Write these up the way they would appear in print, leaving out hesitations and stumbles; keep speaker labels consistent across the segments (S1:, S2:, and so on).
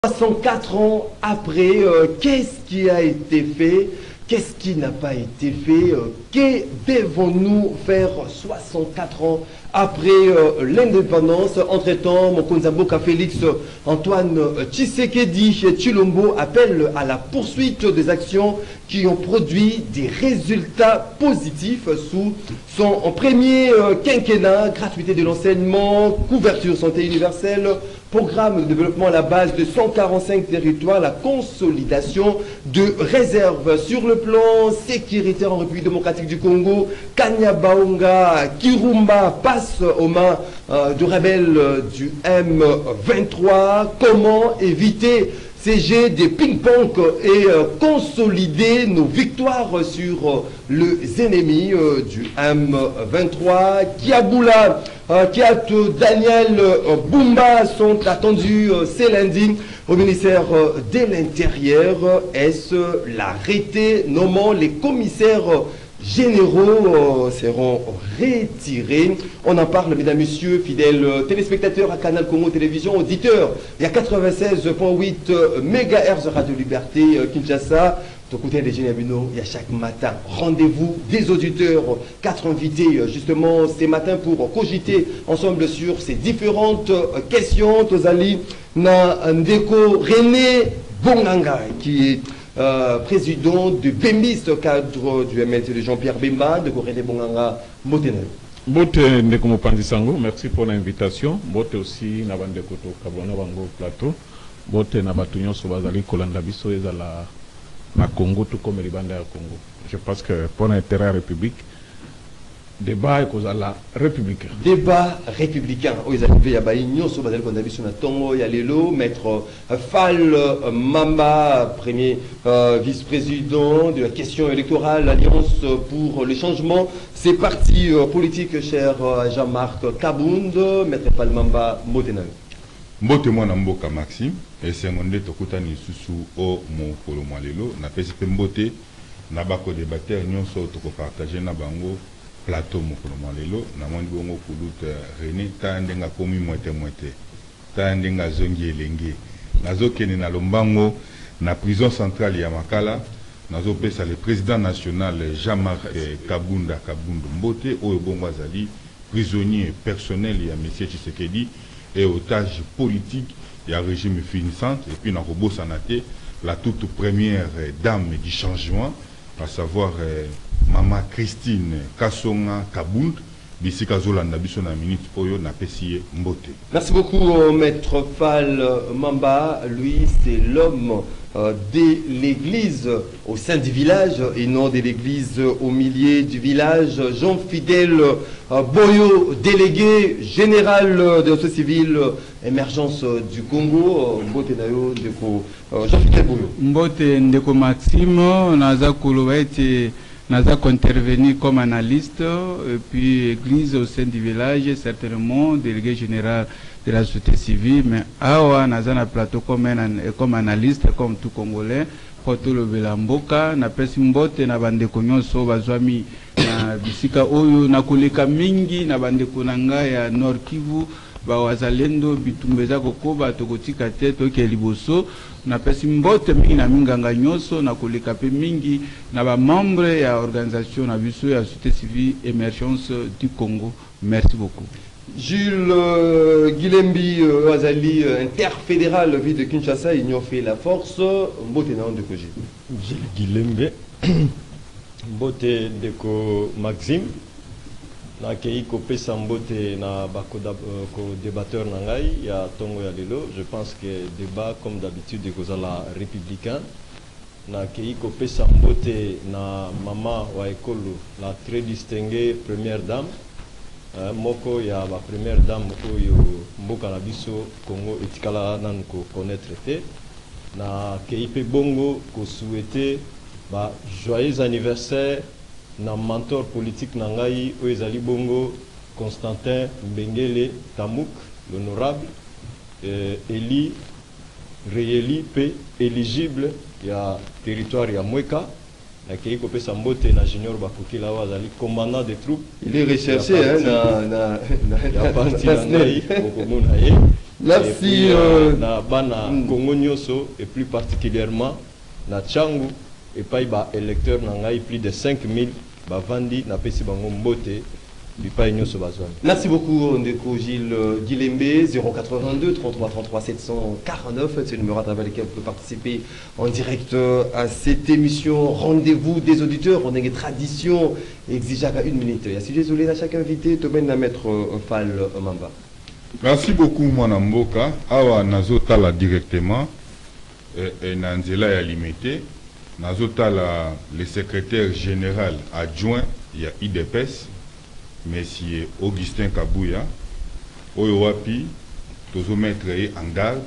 S1: 64 ans après, qu'est-ce qui a été fait? Qu'est-ce qui n'a pas été fait? Que devons-nous faire 64 ans après l'indépendance? Entre-temps, Mokonzamboka Félix Antoine Tshisekedi Tshilombo appelle à la poursuite des actions qui ont produit des résultats positifs sous son premier quinquennat: gratuité de l'enseignement, couverture santé universelle, programme de développement à la base de 145 territoires, la consolidation de réserves sur le plan sécuritaire en République démocratique du Congo. Kanyabaonga, Kirumba passe aux mains de rebelles du M23. Comment éviter ces jets de ping-pong et consolider nos victoires sur les ennemis du M23? Kiaboula, Kiato, Daniel Bumba sont attendus ce lundi au ministère de l'Intérieur. Est-ce l'arrêté nommant les commissaires généraux seront retirés? On en parle, mesdames, messieurs, fidèles téléspectateurs à Canal Congo Télévision, auditeurs. Il y a 96.8 MHz Radio Liberté Kinshasa. Côté des Généabino, il y a chaque matin rendez-vous des auditeurs, 4 invités justement ce matin pour cogiter ensemble sur ces différentes questions. Tozali na Ndeko René Bonganga qui est président du BEMIS, cadre du MLT de Jean-Pierre Bemba. Ndeko René Bonganga, Motene.
S2: Bote Ndeko Mopanzi Sango, merci pour l'invitation. Bote aussi na bandeko to kabona bango plateau. Bote na batunyo so bazali kolanda biso ezala na Congo tout comme les bandes à Congo. Je pense que pour l'intérêt de la République, débat est républicain. Débat républicain.
S1: Ils arrivent à Baïgnon, sur Basel qu'on a vu sur la Tongo, il y a Lélo, maître Fall Mamba, premier vice-président de la question électorale, l'Alliance pour le changement. C'est parti politique, cher Jean-Marc Kabound, maître Fall Mamba, Motenaï.
S3: Mbote mwana mboka Maxime et c'est mon tokutani susu o mokolo mwalelo na pesi pe mbote na bako débatteur nyonso toko partager na bango plateau mokolo mwalelo na mwandi bongo kuluta René tandenga komi moite tandenga zongi elenge nazo kene na lombango na prison centrale ya Makala nazo pesa le président national Jean-Marc Kabunda Mbote oyo bongo azali prisonnier personnel ya monsieur Tshisekedi et otage politique, il y a un régime finissant, et puis dans Robo Sanate, la toute première dame du changement, à savoir Maman Christine Kassonga Kabound, Bissi Kazolanda Biso na minute Oyo na Pessier Mbote.
S1: Merci beaucoup, maître Fall Mamba. Lui, c'est l'homme de l'église au sein du village et non de l'église au milieu du village. Jean-Fidèle Boyo, délégué général de la société civile émergence du Congo. Mbote Nayo, Jean-Fidèle Boyo.
S4: Mbote Ndeko Maxime, Naza Koulouete. Nous avons intervenu comme analyste, et puis église au sein du village, certainement délégué général de la société civile, mais awa nous avons un plateau comme analyste, comme tout Congolais, pour tout le Belamboka, na pesi mbote na bandeko nyonso bazwami na bisika oyo na koleka mingi na bandeko nanga ya Nord Kivu, bawazalendo bitumbeza kokoba tokotika te toke liboso na pesi mbote mingi na minganga nyonso na koleka pe mingi na ba membre ya organisation na biso ya société civile émergence du Congo. Merci beaucoup.
S1: Jules Guilembi Azali, interfédéral ville de Kinshasa, Union fait la force. Mbote na de Koji.
S5: Jules Guilembi Mbote Ndeko Maxime. Na kei kopesa mbote na bako débatteur nangai ya tongo ya lelo. Je pense que débat comme d'habitude de kozala républicain. Na kei kopesa mbote na maman wa ekolo, la très distinguée première dame. Moko ya ba première dame oyo mboka na biso Congo etikala nan ko connaître te. Na kei pe bongo ko souhaiter ba joyeux anniversaire na mentor politique nangai Oezali Bongo Constantin Mbengele Tamouk, l'honorable, éli, rééli, éligible, il y a territoire, il y a Mweka, il y a Keiko Pesambote, na junior Bakukila Wazali, commandant des troupes.
S1: Il est recherché, hein,
S5: il y a parti nangai,
S1: Merci.
S5: Na bana Congo Nyoso et plus particulièrement na Tchangu et pas ba électeurs nangai plus de 5000 ba vandi na pesi bango mbote bipai Nyoso bazwan.
S1: Merci beaucoup Ndeko Gilles Guilembe 082 33 33 749 c'est le numéro à travers lequel vous pouvez participer en direct à cette émission. Rendez-vous des auditeurs, on a une tradition exige à 1 minute. Il y a sujet désolé à chaque invité, te mène à mettre Fall Mamba.
S3: Merci beaucoup Mwanamboka. Awa nazotala directement et Nanzela ya limité. Nazotala le secrétaire général adjoint il y a IDPS Monsieur Augustin Kabouya oyo wapi tozo mettre en garde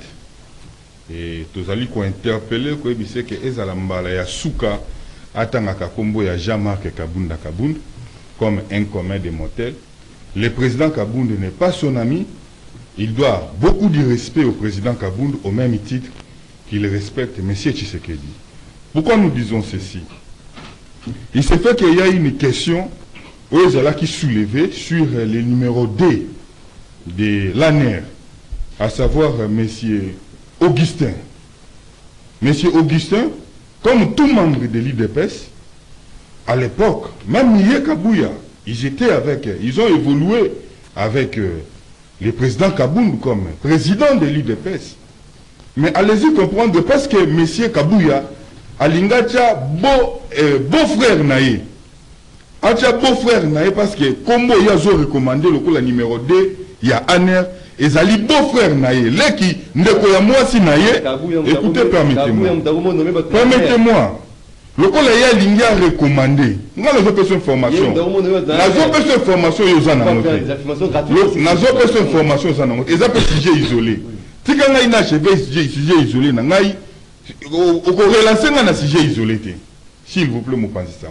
S3: et tozali ko interpeller ko ebise que ezala mbala ya suka atangaka kombo ya Jean-Marc Kabunda Kabunda comme un commun des mortels. Le président Kabunda n'est pas son ami. Il doit beaucoup de respect au président Kabunda au même titre qu'il respecte M. Tshisekedi. Pourquoi nous disons ceci? Il se fait qu'il y a une question qui soulevée sur le numéro D de l'ANER, à savoir M. Augustin. M. Augustin, comme tout membre de l'IDPS, à l'époque, même Miye Kabouya, ils ont évolué avec le président Kabunda comme président de l'IDPS. Mais allez-y comprendre, parce que M. Kabouya, Alingacha, beau-frère Naye, beau-frère Naye, parce que comme il y a recommandé le numéro 2, il y a Aner, et Zali beau-frère Naye, qui ndeko ya moi si Naye, écoutez, permettez-moi. Permettez-moi. Le col y a l'india recommandé. Nous avons besoin d'informations. Nous avons besoin d'informations. Nous avons besoin d'informations. Ils ont un sujet isolé. Si vous avez un sujet isolé, vous relancez un sujet isolé. S'il vous plaît, mon président.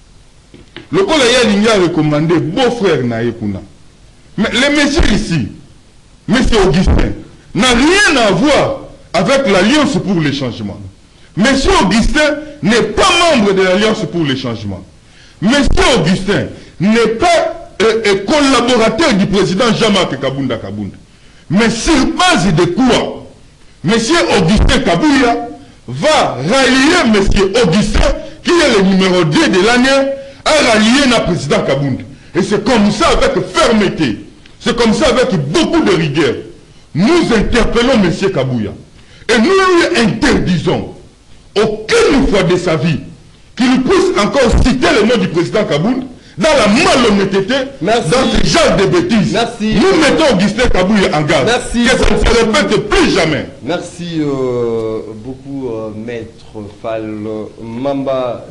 S3: Le col y a l'india recommandé beau-frère Naïkouna. Mais le monsieur ici, monsieur Augustin, n'a rien à voir avec l'Alliance pour le changement. Monsieur Augustin n'est pas membre de l'Alliance pour le changement. Monsieur Augustin n'est pas collaborateur du président Jean-Marc Kabunda Kabunda. Mais sur base de quoi Monsieur Augustin Kabouya va rallier Monsieur Augustin, qui est le numéro 2 de l'année, à rallier le président Kabunda. Et c'est comme ça avec fermeté, c'est comme ça avec beaucoup de rigueur. Nous interpellons Monsieur Kabouya. Et nous lui interdisons aucune fois de sa vie qu'il puisse encore citer le nom du président Kabunda dans la malhonnêteté, dans ce genre de bêtises.
S1: Merci.
S3: Nous mettons Augustin Kabouya en garde.
S1: Merci.
S3: Que ça ne se répète plus jamais.
S1: Merci beaucoup, maître Fall Mamba.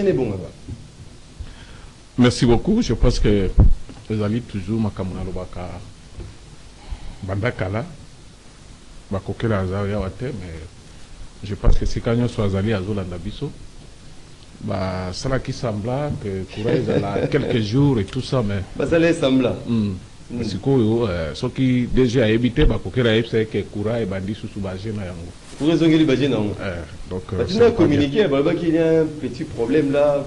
S2: Merci beaucoup. Je pense que vous allez toujours makamuna lobaka bandakala bakokela azaya wate, mais je pense que si quand on soit allé à Zolanda Bisso, bah ça là qui sembla que courage là quelques jours et tout ça, mais
S1: bah ça les sembla.
S2: Parce que ce qui déjà a évité bah kokela c'est que courage bandi sous bagé na yango.
S1: Pour raison qu'il bagé na yango.
S2: Donc
S1: tu as communiqué bah qu'il y a un petit problème là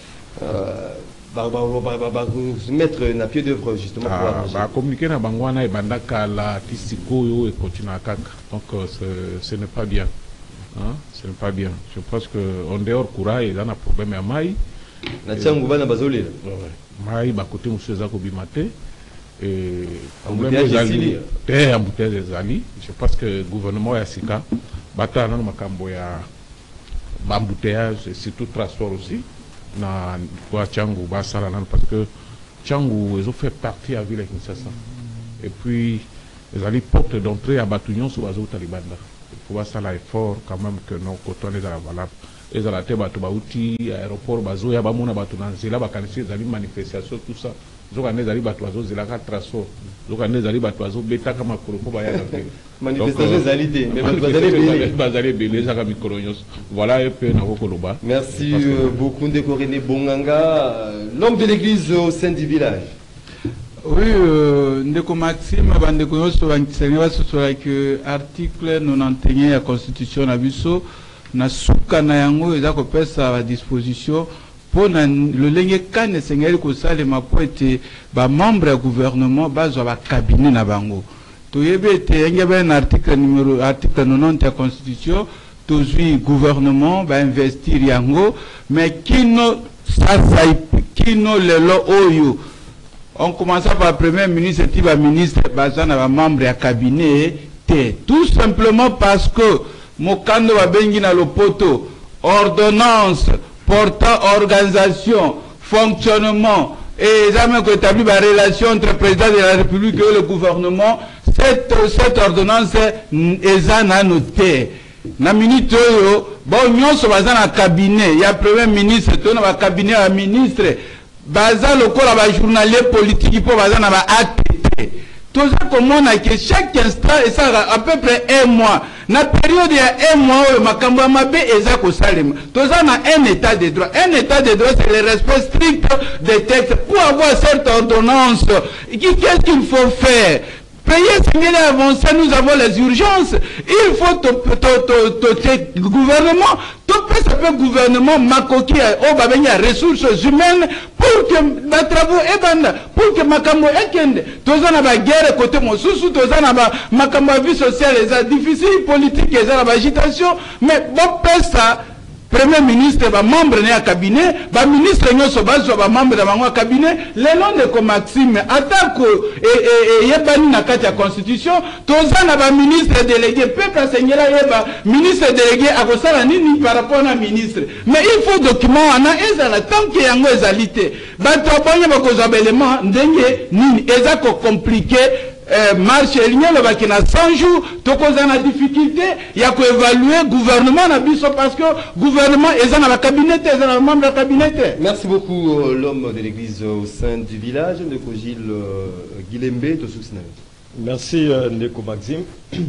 S1: mettre un pied d'œuvre justement pour
S2: arranger. Communiquer na bangwana et bandaka la tisiko yo et continue à kaka. Donc ce n'est pas bien. Hein? Ce n'est pas bien. Je pense qu'en dehors courage, il y a un problème à Maï.
S1: La Tchangouba n'a pas olé.
S2: Maï, bah côté monsieur Zako Bimate. Et
S1: embouteillage
S2: des alliés. Je pense que le gouvernement est Sika. Bata nan makambo ya embouteillage et surtout transport aussi. Na kwa Tchangouba Salanan parce que Tchangou ils ont fait partie à ville Kinshasa. Et puis les alliés portent d'entrée à Batunion sur Azo Talibanda. Il faut voir ça là effort quand même que nos cotons les valables. Les alatés bateau bauti aéroport bazo ya bamona bateau nanzela bakanisi les alliés manifestation tout ça. Zoka les alliés bateau bazo zela ka traso. Zoka les alliés bateau bazo beta kama koloko baya na pe.
S1: Manifestation des alliés.
S2: Mais bazali belé zaka mikronyos. Voilà un peu na kokoloba.
S1: Merci beaucoup Ndeko René Bonganga, l'homme de l'église au sein du village.
S4: Oui, Ndeko Maxime, Bandeko Yoso, que article 91 de la Constitution Nabiso, na souka na yango ezako pesa à disposition pour le lengue kane sengeli ko sale mapo ete ba membre du gouvernement bazo ba cabinet na bango. il y avait un article 90 de la Constitution, le gouvernement va investir yango, mais qui no lelo oyo. On commence par le premier ministre, et ministre, membre du cabinet, tout simplement parce que Mokando va bengi na lopoto, ordonnance portant organisation, fonctionnement, et jamais établi la relation entre le président de la République et le gouvernement, cette ordonnance est annotée. Na minute oyo, bon, nyonso baza na cabinet, il y a premier ministre, tout na cabinet à ministre, baza lokola ba journalier politique pour baza na ba ATT. Tout ça comme on a que chaque instant, et ça à peu près un mois. Na période il y a un mois où makambo mabe eza ko salema. Tout ça na un état de droit. Un état de droit c'est le respect strict des textes. Pour avoir cette ordonnance, qu'est-ce qu'il faut faire? Payer ce qu'il a avancé, nous avons les urgences. Il faut le gouvernement, tout gouvernement makoki au babenya ressources humaines pour que ma travaux ebanda, pour que makambo ekende. Tozana ba guerre côté mosusu, tozana ba makambo vie sociale est difficile, politique est la agitation, mais bon ça. Premier ministre, membre de cabinet, ministre de membre de cabinet, le nom de Maxime, attaque et yebani na kati ya constitution, tozana ba ministre délégué, peuple sengela yeba, ministre délégué à kosala nini par rapport à ministre. Mais il faut document ana ezala tant que yango ezalité. Bato abonye bakozwa élément ndenge nini ezako compliqué. Marche ligne le bakina 100 jours tokozana difficulté il y a que évaluer gouvernement na biso parce que gouvernement est dans la cabinet est dans le membre de la cabinet.
S1: Merci beaucoup l'homme de l'église au sein du village de Gilles Guilembe de Souksina.
S5: Merci Ndeko Maxime.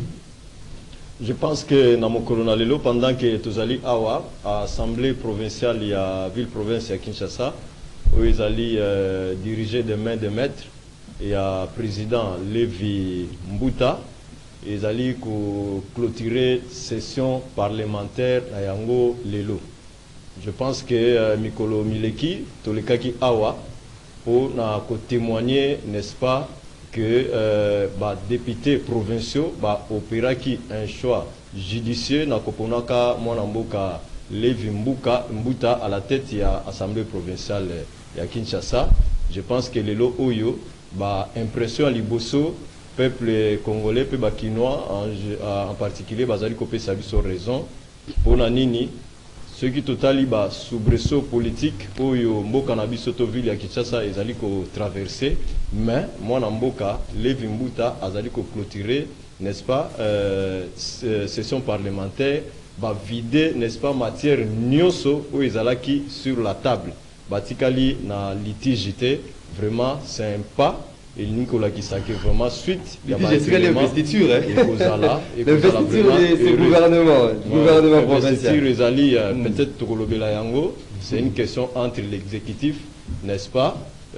S5: Je pense que dans mon colonel pendant que tozali awa à assemblée provinciale il y a ville province à Kinshasa où ils allaient diriger de main de maître. Et à président Lévi Mbuta, ils allaient clôturer session parlementaire à Yango Lelo. Je pense que Mikolo Mileki, Tolekaki Awa, pour témoigner, n'est-ce pas, que députés provinciaux opéra qui un choix judicieux na koponaka Mwanamboka Lévi Mbuta à la tête de l'Assemblée provinciale à Kinshasa. Je pense que Lelo Oyo impression à Liboso, peuple congolais, peuple bakinois, en particulier, bazali kopé sabi sur raison. Pour Nanini, ceux qui totali soubresaut politique, oyo mboka na biso to ville ya Kinshasa ezali ko traverser, mais moi na mboka Lévi Mbuta azali ko clôturer, n'est-ce pas, session parlementaire, vider, n'est-ce pas, matière nyonso ou ezalaki sur la table. Batikali na litigité. Vraiment, c'est un pas. Et Nicolas Kisake, vraiment, suite.
S1: Il y a l'investiture.
S5: L'investiture
S1: de ce gouvernement. Gouvernement provincial.
S5: Peut-être Tokolobela Yango. C'est une question entre l'exécutif, n'est-ce pas,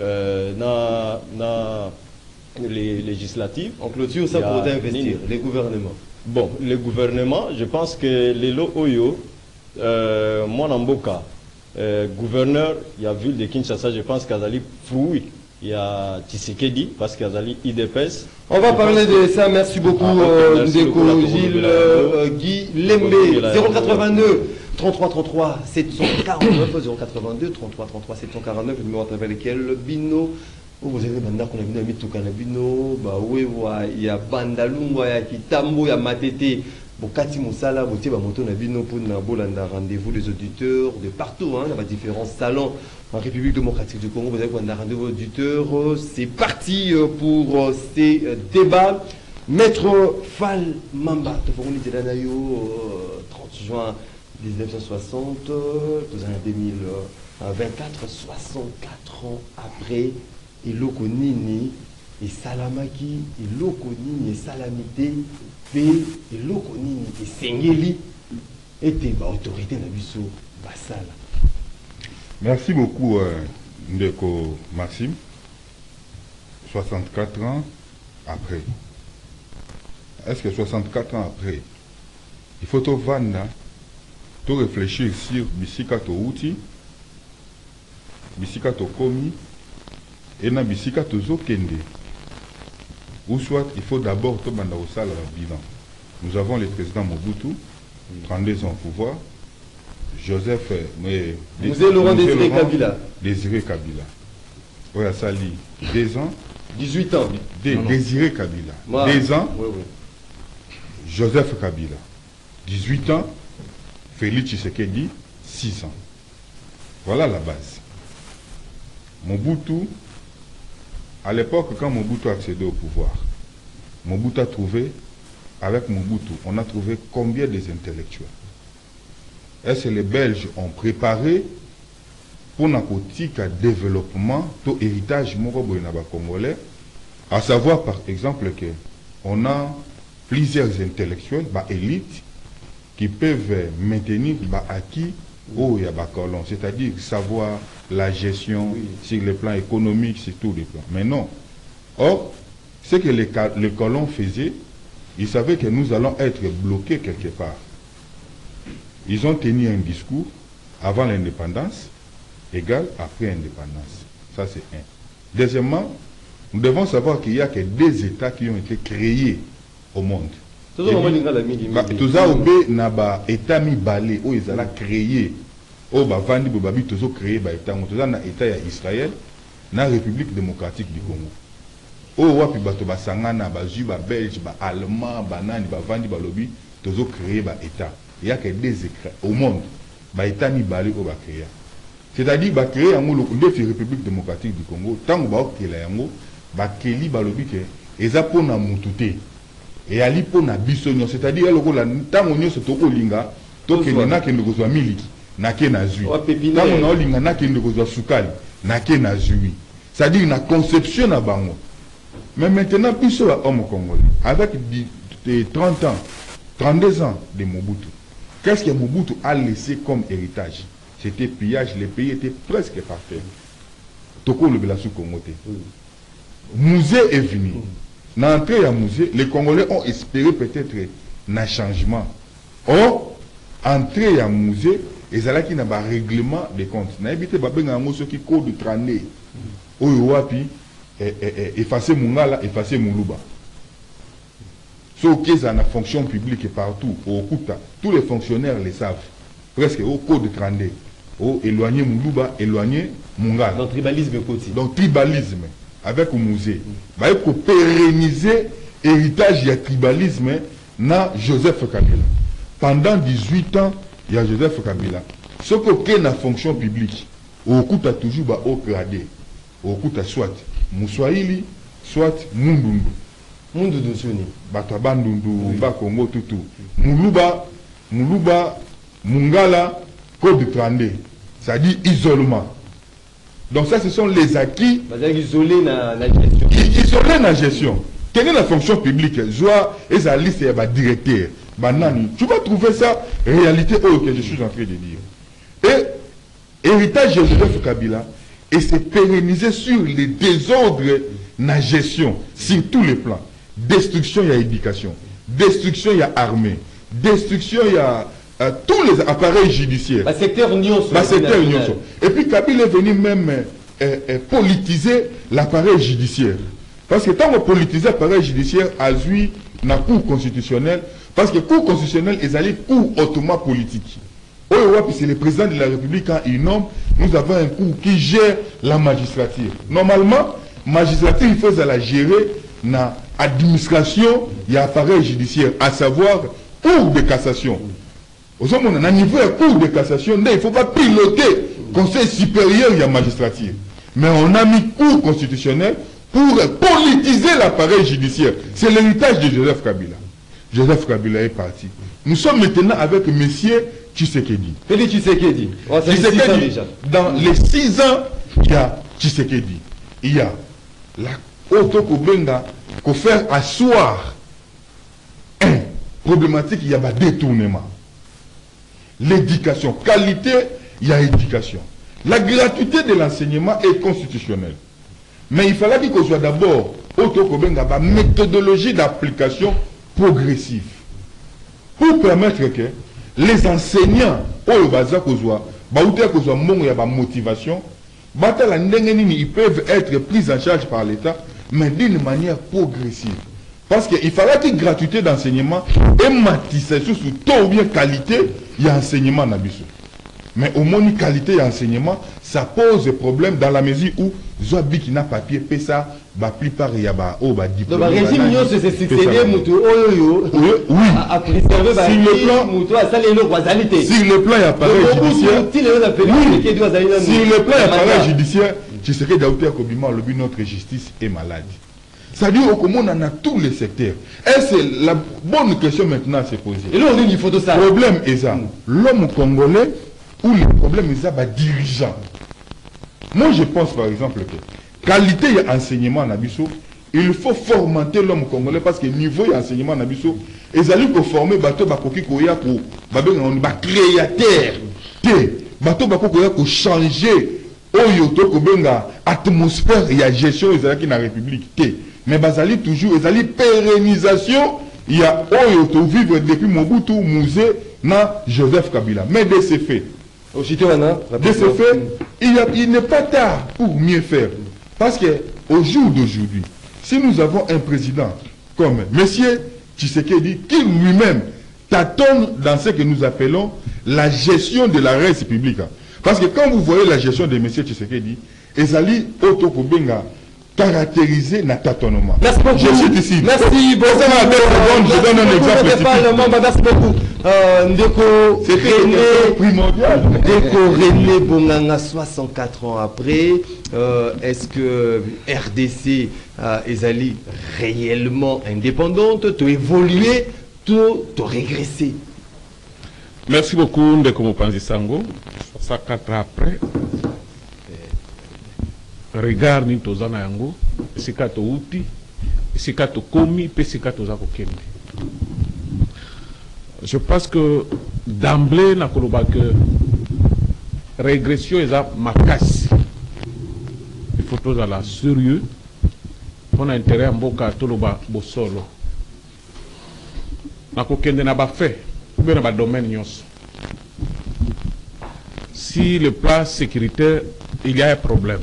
S5: les législatifs.
S1: En clôture, ça pour investir. Les gouvernements.
S5: Bon, les gouvernements, je pense que les lots Oyo, Mwanamboka, gouverneur, il y a ville de Kinshasa, je pense qu'Azali Froui, il y a Tshisekedi, parce qu'Azali IDPS.
S1: On va parler de ça, merci beaucoup, Ndeko Gilles Guy Lembe, 082 33 33 749, 082 33 33 749, le numéro à travers lequel le Bino, vous avez maintenant qu'on a vu à Mitoukana Bino, il y a Bandalungwa, il y a Kitambo, il y a Matete. Bokati Moussala, Botier Bamoto Nabino pour Nabolanda, rendez-vous des auditeurs de partout, dans différents salons en République démocratique du Congo. Vous avez un rendez-vous auditeurs. C'est parti pour ces débats. Maître Fall Mamba, 30 juin 1960, 2024, 64 ans après, Iloko Nini et Salamaki, Iloko Nini et Salamité. Et l'Okonini et Sengeli était autorité na biso basala.
S3: Merci beaucoup Ndeko Maxime. 64 ans après. Est-ce que 64 ans après, il faut tout vendre, tout réfléchir sur Bisika to Outi, Bisika to Komi, et na Bisika to Zokende. ou soit il faut d'abord tout banda au sale bilan. Nous avons le président Mobutu, 32 ans au pouvoir, Joseph
S1: Laurent Désiré Kabila.
S3: Désiré Kabila. Oui, ça lit 2 ans.
S1: 18 ans.
S3: Désiré Kabila. 2 ans.
S1: Oui, oui.
S3: Joseph Kabila. 18 ans. Félix Tshisekedi, 6 ans. Voilà la base. Mobutu, à l'époque, quand Mobutu a accédé au pouvoir, Mobutu a trouvé, avec Mobutu, on a trouvé combien des intellectuels? Est-ce que les Belges ont préparé pour un développement, tout héritage congolais, à savoir par exemple que on a plusieurs intellectuels, élites, qui peuvent maintenir acquis au colon, c'est-à-dire savoir la gestion sur le plan économique, sur tous les plans. Mais non. Or, ce que les colons faisaient, ils savaient que nous allons être bloqués quelque part. Ils ont tenu un discours avant l'indépendance, égal après l'indépendance. Ça, c'est un. Deuxièmement, nous devons savoir qu'il n'y a que 2 États qui ont été créés au monde. Tout ça, État mi-balé, où ils ont créé, où Bavandi Bobabi, ils ont créé l'État. Tout ça, l'État Israël, la République démocratique du Congo. Où wapi bato basangana, bazu, belge, allemand, banani, bavandi, balobi, ils ont créé l'État. Il n'y a que 2 États au monde, l'État mi-balé, où va créer. C'est-à-dire qu'il va créer la République démocratique du Congo, tant que va créer la Kéli balobi que ils ont pour na mutute. Et ali pour na bisonyo, c'est-à-dire tant qu'on y se toko linga, toko na ke ndeko miliki, na ke na zui. Tant qu'on a linga na ke ndeko sukali, na ke na zui. C'est-à-dire na conception na bango. Mais maintenant biso la homme congolais avec 30 ans, 32 ans de Mobutu. Qu'est-ce que Mobutu a laissé comme héritage? C'était pillage, le pays était presque parfait. Toko le Belasu Congoté. Musée est venu. Dans l'entrée à musée, les Congolais ont espéré peut-être un changement. Or, entrée à musée, ils ont qui n'a pas règlement des comptes. N'a évité ceux qui code de traîner. Oyoapi, effacer Mungala, effacer Muluba. Ceux qui ont la fonction publique partout, au Kuta, tous les fonctionnaires le savent. Presque au code de traîner. Éloigner Muluba, éloigner Mungala.
S1: Donc tribalisme quotidien.
S3: Donc tribalisme. Avec le musée, il faut pérenniser l'héritage du tribalisme na Joseph Kabila. Pendant 18 ans, il y a Joseph Kabila. Ce qui est la fonction publique, au coup a toujours haut gradé. Au coup soit Moussoaili, soit Mundundu.
S1: Mundundu Suni.
S3: Batabandundu, Bakongo, Tutu. Muluba, Mungala, Code de Trandé. C'est-à-dire isolement. Donc ça, ce sont les acquis.
S1: Isolés dans la gestion.
S3: Isolés dans la gestion. Quelle est la fonction publique? Joie et sa liste et le directeur. Tu vas trouver ça réalité que je suis en train de dire. Et héritage de Joseph Kabila et c'est pérennisé sur les désordres dans la gestion, sur tous les plans. Destruction, il y a éducation. Destruction, il y a armée. Destruction, il y a tous les appareils judiciaires.
S1: Le secteur Union.
S3: Et puis Kabila est venu même politiser l'appareil judiciaire. Parce que tant qu'on politise l'appareil judiciaire, a vu la Cour constitutionnelle, parce que la Cour constitutionnelle est allée Cour autrement politique. C'est le président de la République quand il nomme, nous avons un cours qui gère la magistrature. Normalement, la magistrature, il faut la gérer dans l'administration, il y a appareil judiciaire, à savoir Cour de cassation. Au niveau de la Cour de cassation, il ne faut pas piloter le Conseil supérieur de la magistrature. Mais on a mis Cour constitutionnelle pour politiser l'appareil judiciaire. C'est l'héritage de Joseph Kabila. Joseph Kabila est parti. Nous sommes maintenant avec M. Tshisekedi.
S1: Félix Tshisekedi. Oh,
S3: Tshisekedi
S1: déjà.
S3: Dans les 6 ans, il y a Tshisekedi. Il y a la Otokobenga qu'on fait asseoir un problématique, il y a un détournement. L'éducation, qualité, il y a éducation. La gratuité de l'enseignement est constitutionnelle. Mais il fallait qu'on soit d'abord une méthodologie d'application progressive. Pour permettre que les enseignants, motivation, ils peuvent être pris en charge par l'État, mais d'une manière progressive. Parce qu'il fallait que gratuité d'enseignement et matisse sous taux ou bien qualité, il y a enseignement dans biso. Mais au moins qualité d'enseignement, ça pose problème dans la mesure où Zoabi qui n'a papier, fait ça, la plupart il y a diplôme.
S1: Donc, le régime, c'est succédé, oui, à préserver
S3: sur le plan appareil judiciaire, sur le plan appareil judiciaire, tu sais que Daouté Kobima, notre justice est malade. C'est-à-dire au Congo, on a tous les secteurs. Et c'est la bonne question maintenant à se poser.
S1: Et là, on dit qu'il faut tout ça.
S3: Le problème est ça. L'homme congolais, ou le problème est ça, dirigeant. Moi, je pense par exemple que qualité d'enseignement en Abisso, il faut formater l'homme congolais parce que niveau d'enseignement en Abisso, ils allaient pour former bateau bakoki koya pour créateur. Bateau bakoki koya pour changer oyo to kobenga atmosphère et la gestion ils allaient dans la République. Mais bazali toujours, ils allaient pérennisation, il y a oyo to vivre depuis Mobutu, Musée, na Joseph Kabila. Mais de ces faits, il n'est pas tard pour mieux faire. Parce qu'au jour d'aujourd'hui, si nous avons un président comme M. Tshisekedi, qui lui-même tâtonne dans ce que nous appelons la gestion de la res publique. Parce que quand vous voyez la gestion de M. Tshisekedi, Ezali Otokobenga caractérisé na tâtonnement.
S1: Merci beaucoup.
S3: Je cite ici.
S1: Merci beaucoup.
S3: Je donne un exemple spécifique.
S1: Merci beaucoup. Ndeko René Bonganga, 64 ans après. Est-ce que RDC est réellement indépendante? Tu évolué, tu régressé?
S2: Merci beaucoup, Ndeko Mopanzi Sango. 64 ans après. Regard ni tozana yango, sika to uti, sika to komi, pe sika toza ko kende. Je pense que d'emblée na koloba que régression eza makasi. Il faut toza la sérieux. On a intérêt à mboka toloba bosolo. Na ko kende na ba fait, ou bien na ba domaine nyonso. Si le plan sécuritaire, il y a un problème.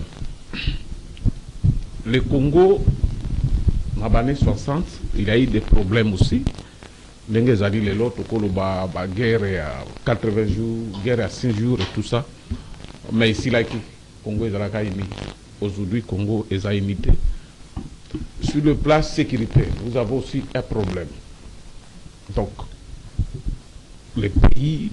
S2: Le Congo, dans les années 60, il y a eu des problèmes aussi. Les années les autres, guerre à 80 jours, guerre à 5 jours et tout ça. Mais ici, là, le Congo est uni. Aujourd'hui, le Congo est unité. Sur le plan sécuritaire, nous avons aussi un problème. Donc, les pays,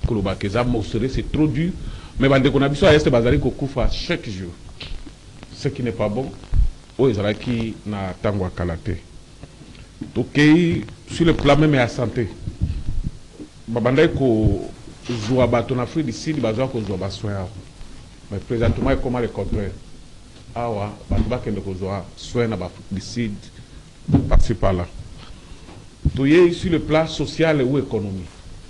S2: c'est trop dur. Mais on a vu ça, chaque jour. Ce qui n'est pas bon, qui na tangwa kalate. Donc, sur le plan même de la santé, babandai ko joua baton Afrique du Sud, bazoa ko joua soin. Mais présentement, comment le contraire? Awa, batba kende ko joua soin na Afrique du Sud, par-ci par-là. Donc, sur le plan social ou économique.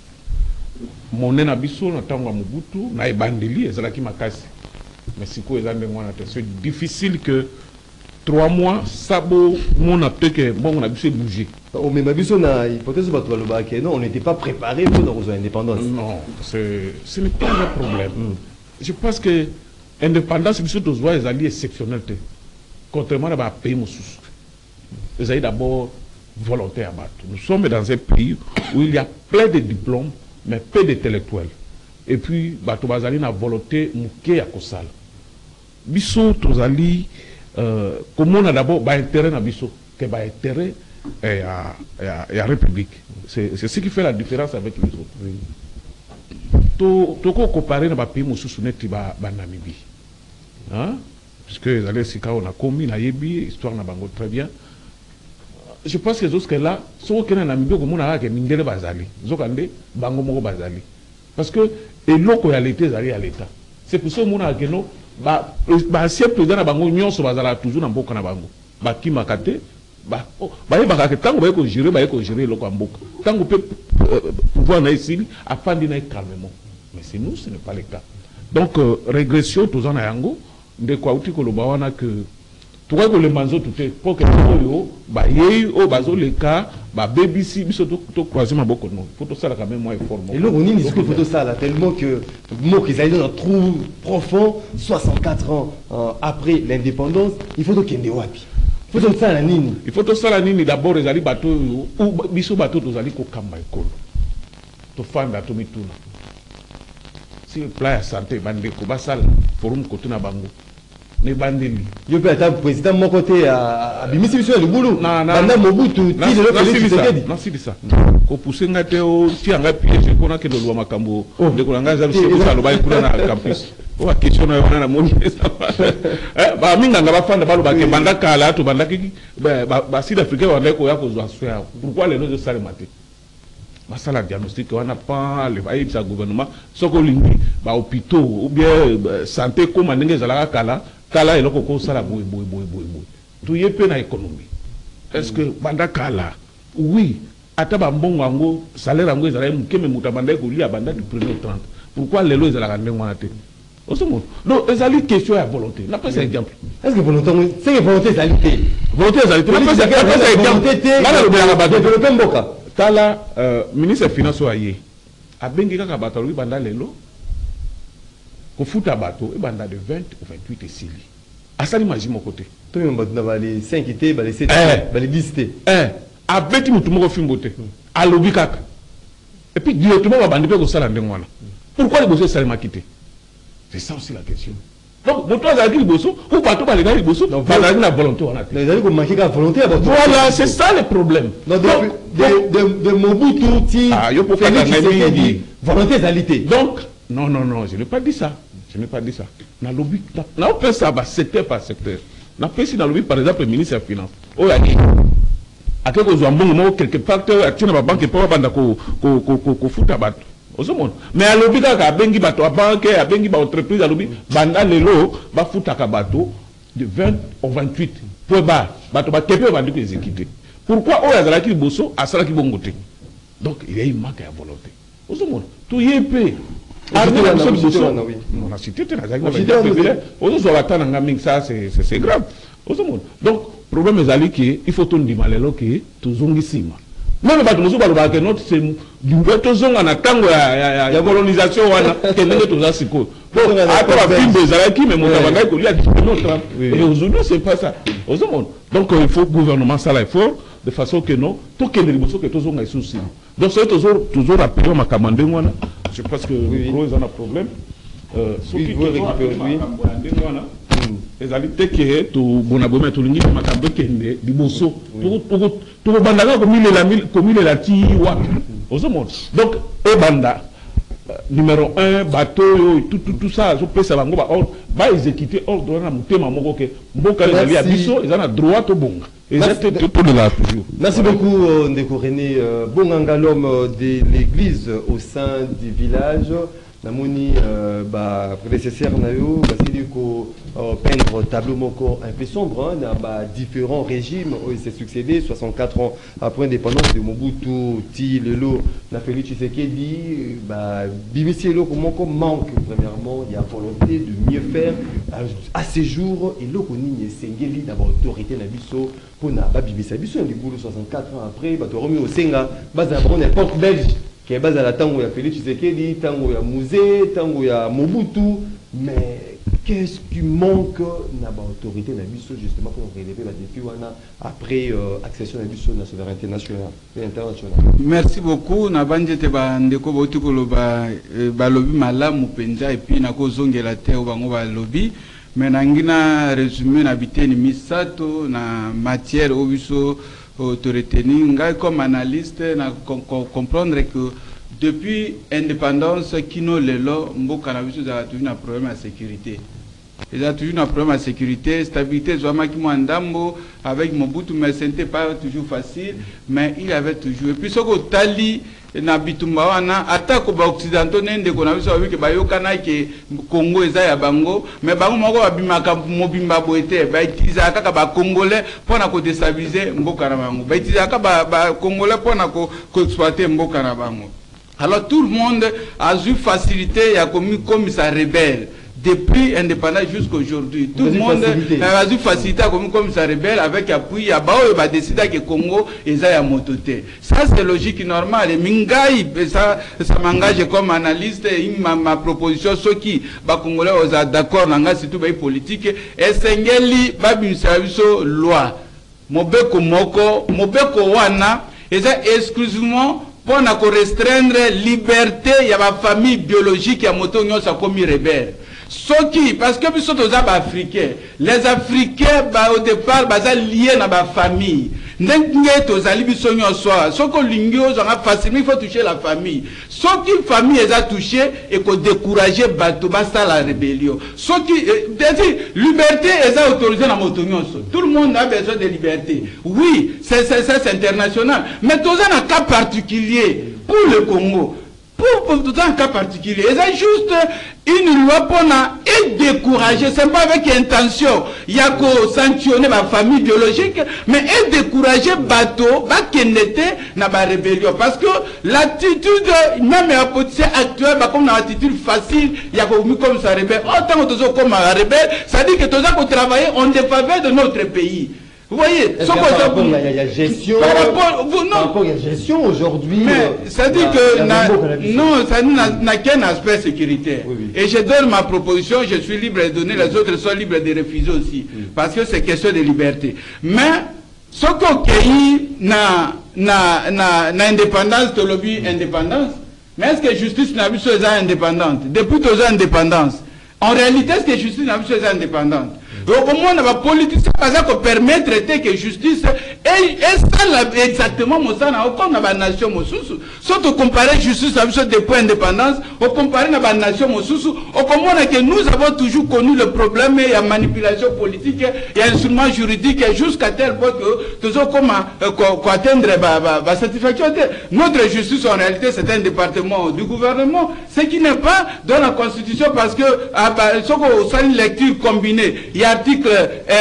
S2: Mon nabiso na tangwa Mobutu na ebandeli ezalaki makasi. Mais c'est difficile que 3 mois, ça mon appel que bon on a pu bouger.
S1: Mais ma biso na hypothèse non, on n'était pas préparé pour nos indépendance.
S2: Non, ce n'est pas un problème. Je pense que l'indépendance biso tous voix les alliés exceptionnels. Contrairement à un pays moussous. Les alliés d'abord volontaires à battre. Nous sommes dans un pays où il y a plein de diplômes, mais peu d'intellectuels. Et puis, bato bazali na volonté mouké ya kosala. Biso tozali comme on a d'abord intérêt na biso que intérêt à République. C'est ce qui fait la différence avec les autres. Toko comparer na pays mosusu neti ba Namibie. Hein? Puisque les alliés sika on a commis na yebi histoire na bango très bien. Je pense que les autres là sont que na Namibie comme on a que mindele bazali. Zokande bango moko bazali. Parce que et l'eau à l'état à l'état. C'est pour ça que mon ageno ancien président na bango nyonso bazala toujours na mboka na bango. Ba kimakate ba ba tango ba ko gérer l'eau en mboka. Tango peut pouvoir na ici afandi na calmement. Mais c'est nous ce n'est pas le cas. Donc régression tous en yango de quoi outi ko loba wana que toi que le manzo tout est pour que yo ba yei o bazo le cas ba BBC biso to croiser ma boko non faut ça quand même moins fort.
S1: Et là on y faut tout ça là tellement que moi qu'ils aillent dans un trou profond 64 ans après l'indépendance, il faut donc qu'il y ait wapi. faut tout ça la nini.
S2: Il faut tout ça la nini d'abord les ali bateau ou biso bateau tous ali ko kamba ekolo. To fanda to mituna. Si plan ya santé bande ko basala forum ko tuna bango. Ne bandeli.
S1: Yo pe ata président mon côté à bimisi biso le boulot. Banda Mobutu ti le Félix.
S2: Non si ça. Ko pousser ngate o ti anga piège ko na ke do lwa makambo. De ko nga za biso ko salo ba ikula na campus. O a question na wana na moni ça. Ba minga nga bafanda balo ba ke banda kala to banda ki ba sud africain wanda ko ya ko zwa soya. Pourquoi les nos sale maté? Masala diagnostic wana pas le ba sa gouvernement soko lingi ba hôpitaux ou bien santé comme ndenge zalaka kala eloko ko sala boy. Tu y pe na économie. Est-ce que banda kala oui ata ba mbongo ngo salaire ngo ezala mukeme mutabanda ko lia banda du 1er au 30. Pourquoi les lois ezala ndenge wana te? Osomon. Donc ezali question ya volonté. Na pas exemple.
S1: Est-ce que volonté c'est que volonté ezalité?
S2: Volonté ezalité. Na pas exemple. Ngala lo bela ba
S1: développer mboka.
S2: Tala ministre des Finances aye. Abengi kaka bato lui banda lelo. Ko futa bato e banda de 20 ou 28 esili. Asali maji mon côté.
S1: Tout le monde na les 5 été, les 7, les 10 été.
S2: Abeti mutu moko fimbote. Alobi kaka. Et puis directement va bandi pe ko sala ndengwana. Pourquoi les bossés salima quitté? C'est ça aussi la question. Donc, mon toit a dit bosso, ou pas tout les gars bosso, donc la volonté on a.
S1: Les amis qui manquent la volonté.
S2: Voilà, c'est ça le problème.
S1: De Mobutu, volonté égalité.
S2: Donc, non, je n'ai pas dit ça. Dans lobby, on fait ça secteur par secteur. On fait ça dans le lobby, par exemple, le ministre des Finances. Oh, il a dit, à quelque chose, quelque part, tu n'as pas banque pour banda ko fouta bat. Mais à lobby, à bengi bato, à banque, à bengi ba entreprise, à lobby, banda lelo, ba fouta bato de 20 au 28. Point bas, bato ba kepe ba ndiko exécuter. Pourquoi oh yazala ki bosso, asala ki bongote. Donc il y a une manque à volonté. Osomon, tout y est payé. On a cité c'est grave. Donc, problème est qu'il faut tout dire que tout zongissima. Même pas tout le monde que notre c'est du beto zonga na tango ya colonisation wana kenenge tout ça siko. Bon, après la fin des Alaki mais mon tabanga ko lia notre et aujourd'hui c'est pas ça. Donc il faut gouvernement ça là fort de façon que non tout que les que tout zonga souci. Donc c'est toujours rappeler ma commande wana. Je pense que gros ils ont un problème. Ce qui veut récupérer les alliés qui tout bonabomé tout l'ingi makambe kende di bosso tout bandanga comme il est la ti wa donc e banda numéro 1 bateau tout ça je peux ça bango ba exécuter ordre na mutema moko ke mboka les alliés biso ils ont droit au bonga.
S1: Merci beaucoup Ndeko René Bonganga, l'homme de l'église au sein du village. Namoni prédécesseur nayo basili ko peindre tableau moko un peu sombre na différents régimes où il s'est succédé 64 ans après l'indépendance de Mobutu ti lelo na Félix Tshisekedi bimisi eloko moko manque premièrement il y a volonté de mieux faire à ces jours et loko nini sengeli d'abord autorité na biso pona bimisa biso ndi boulot 64 ans après bato remis au senga baza bon n'importe belge qui est basé à la tango ya Félix Tshisekedi, tango ya Musée, tango ya Mobutu, mais qu'est-ce qui manque na ba autorité na biso justement pour relever la défi wana après accession na biso na souveraineté nationale et internationale.
S4: Merci beaucoup na banjete ba ndeko bauti ko ba lobby malamu penza et puis na ko zongela te bango ba lobby mais nangina résumé na biteni misato na matière obiso autorité ninga comme analyste na comprendre que depuis indépendance kino lelo mboka na biso za toujours un problème de sécurité. Ils ont toujours un problème de sécurité, stabilité zomaki mwandambo avec Mobutu mais c'était pas toujours facile mais il avait toujours et puis soko tali na bitumba wana atako ba occidentaux nende ko na biso wiki bayokana ke Congo eza ya bango mais bango moko babimaka mobimba boete ba itiza kaka ba congolais pona ko déstabiliser mboka na bango ba itiza kaka ba congolais pona ko exploiter mboka na bango. Alors tout le monde a eu facilité ya comme ça rebelle. Depuis l'indépendance jusqu'à aujourd'hui, tout le monde a eu facilité comme ça rebelle avec appui. Il y a décidé que le Congo est à mototé. Ça c'est logique normale. Mingai, ça m'engage comme analyste. Ma proposition, ceux qui Congolais sont d'accord, c'est tout politique. Et Sengeli, Babim Service loi. mobeko moko mobeko wana eza exclusivement pour na restreindre liberté ya ba famille biologique ya moto nyonso komi rebelle. Soki parce que biso toza ba africains, les africains ba au départ baza liés na ba famille. Ndenge tozali biso nyonso soko lingio zonga facilement il faut toucher la famille. Soki famille eza touché et ko décourager bato basta la rébellion. Soki liberté eza autorisée na moto nyonso. Tout le monde a besoin de liberté. Oui, c'est international, mais toza na cas particulier pour le Congo. Pour tout un cas particulier, c'est juste une loi pour et décourager, c'est pas avec intention, il y a qu'à sanctionner ma famille biologique, mais et décourager bateau, na ba rébellion, parce que l'attitude, même la politique actuelle, comme l'attitude facile, il y a comme ça rebelle, autant que tout comme un rebelle, ça dit que tout ça qu'on travaille en défaveur de notre pays. Vous voyez,
S1: par rapport à la gestion, gestion aujourd'hui.
S4: Mais ça dit que non, ça n'a qu'un aspect sécuritaire. Oui, oui. Et je donne ma proposition, je suis libre de donner, les autres sont libres de refuser aussi, parce que c'est question de liberté. Mais ce qu'on na indépendance, de lobby indépendance, mais est-ce que justice n'a vu chose indépendante? Depuis deux ans indépendance. En réalité, est-ce que justice n'a vu chose indépendante? Au moins, la politique, c'est pas ça qu'on permet de traiter que justice et ça exactement, ça n'a aucun dans la nation, surtout comparer justice avec des points d'indépendance, au comparer dans la nation, au comment que nous avons toujours connu le problème, il y a manipulation politique, il y a instrument juridique, jusqu'à tel point que nous avons atteindre la satisfaction. Notre justice, en réalité, c'est un département du gouvernement, ce qui n'est pas dans la Constitution, parce que, sur une lecture combinée, il y a article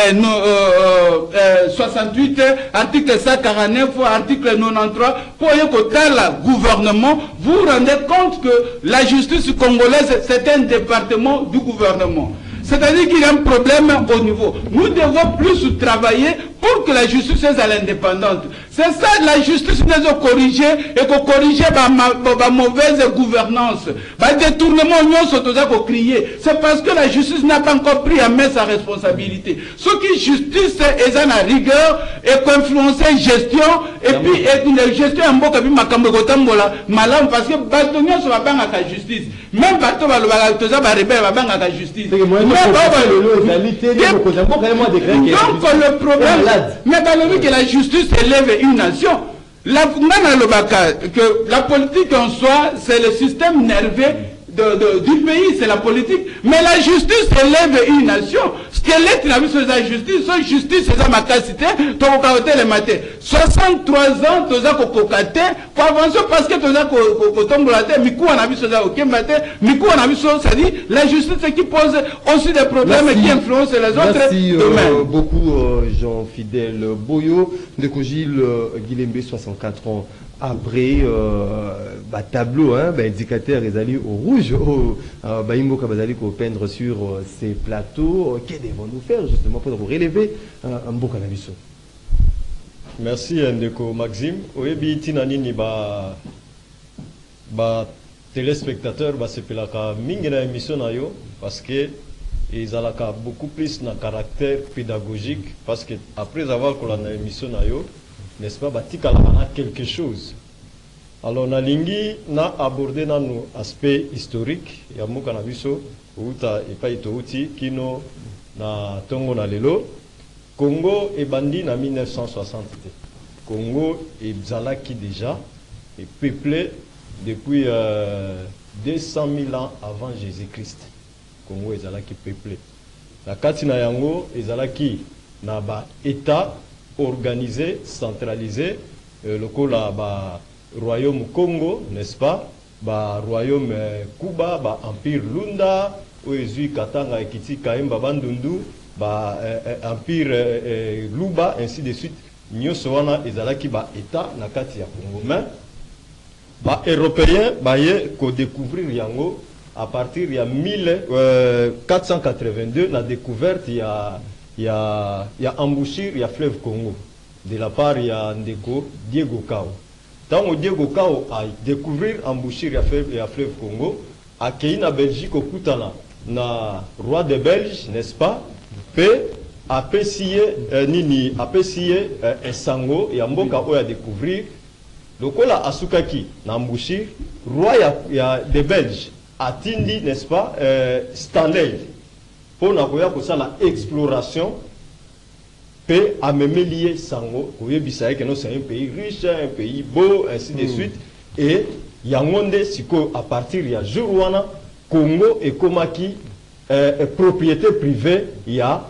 S4: 68, article 149, article 93, pour que le gouvernement, vous vous rendez compte que la justice congolaise, c'est un département du gouvernement. C'est-à-dire qu'il y a un problème au niveau. Nous devons plus travailler pour que la justice soit indépendante. C'est ça, la justice nous a corrigé et qu'on corrige la mauvaise gouvernance. Le détournement, nous crier. C'est parce que la justice n'a pas encore pris à main sa responsabilité. Ce qui justice est en rigueur et qu'on influence la gestion et puis la gestion en bon cabinet malam parce que bâtonnier sur la banque à la justice. Même bateau va la justice. Donc le problème, mais dans le but que la justice élève une nation, que la politique en soi, c'est le système nerveux du pays, c'est la politique, mais la justice élève une nation. Ce qu'elle est, la justice, c'est ma capacité, le matin. 63 ans, tu as cocaté, pour avancer parce que tu as cotombolate, Mikou en a vu ça au matin, Mikou en a vu ça, ça dit, la justice qui pose aussi des problèmes et qui influencent les autres.
S1: Merci beaucoup, Jean Fidèle Boyo, de Kogil Guilembe, 64 ans. Après, tableau, indicateur, ils allaient au rouge, Baïmbo Kabazali pour peindre sur ces plateaux. Que devons-nous faire justement pour relever un beau cannabis?
S5: Merci Ndeko Maxime. Oui, Tinanini téléspectateurs, c'est pour la mingi na émission na yo parce que ils ont beaucoup plus de caractère pédagogique parce que après avoir que la émission na yo, n'est-ce pas, batika a quelque chose. Alors, on a abordé nos aspects historiques. Il y a un cannabis, uta et pas itouti, kino na tongo na lelo. Congo est bandit en 1960. Congo est Zalaki déjà, est peuplé depuis 200 000 ans avant Jésus-Christ. Congo est Zalaki peuplé. La Katina Yango est Zalaki na ba État organisé, centralisé, le royaume Congo, n'est-ce pas, royaume Kuba, empire Lunda, Oezui Katanga Ekiti Kaimba Bandundu, empire Luba, ainsi de suite. Nyosowana ezalaki État na kati ya Congo. Mais Européens ko découvrir yango à partir de 1482 la découverte il y a embouchure, il y a fleuve Congo. De la part, il y a Ndeko Diego Kao. Tant Diego Kao a découvert embouchure, il y a fleuve Congo, à Kéina Belgique, au Koutana, na roi de Belge, n'est-ce pas? Pe apesiye nini apesiye esango ya mboka oyo à découvrir lokola asukaki na mbushir roi ya de Belge atindi n'est-ce pas Stanley pour na koya kosala exploration pe amemelier sango koyebisa que non c'est un pays riche, un pays beau, ainsi de suite, et yangonde siko à partir ya jour wana Congo et komaki propriété privée ya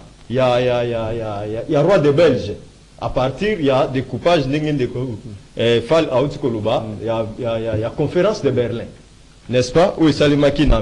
S5: roi de Belge à partir ya découpage ndenge ndeko fal out koloba ya conférence de Berlin, n'est-ce pas, où salimaki na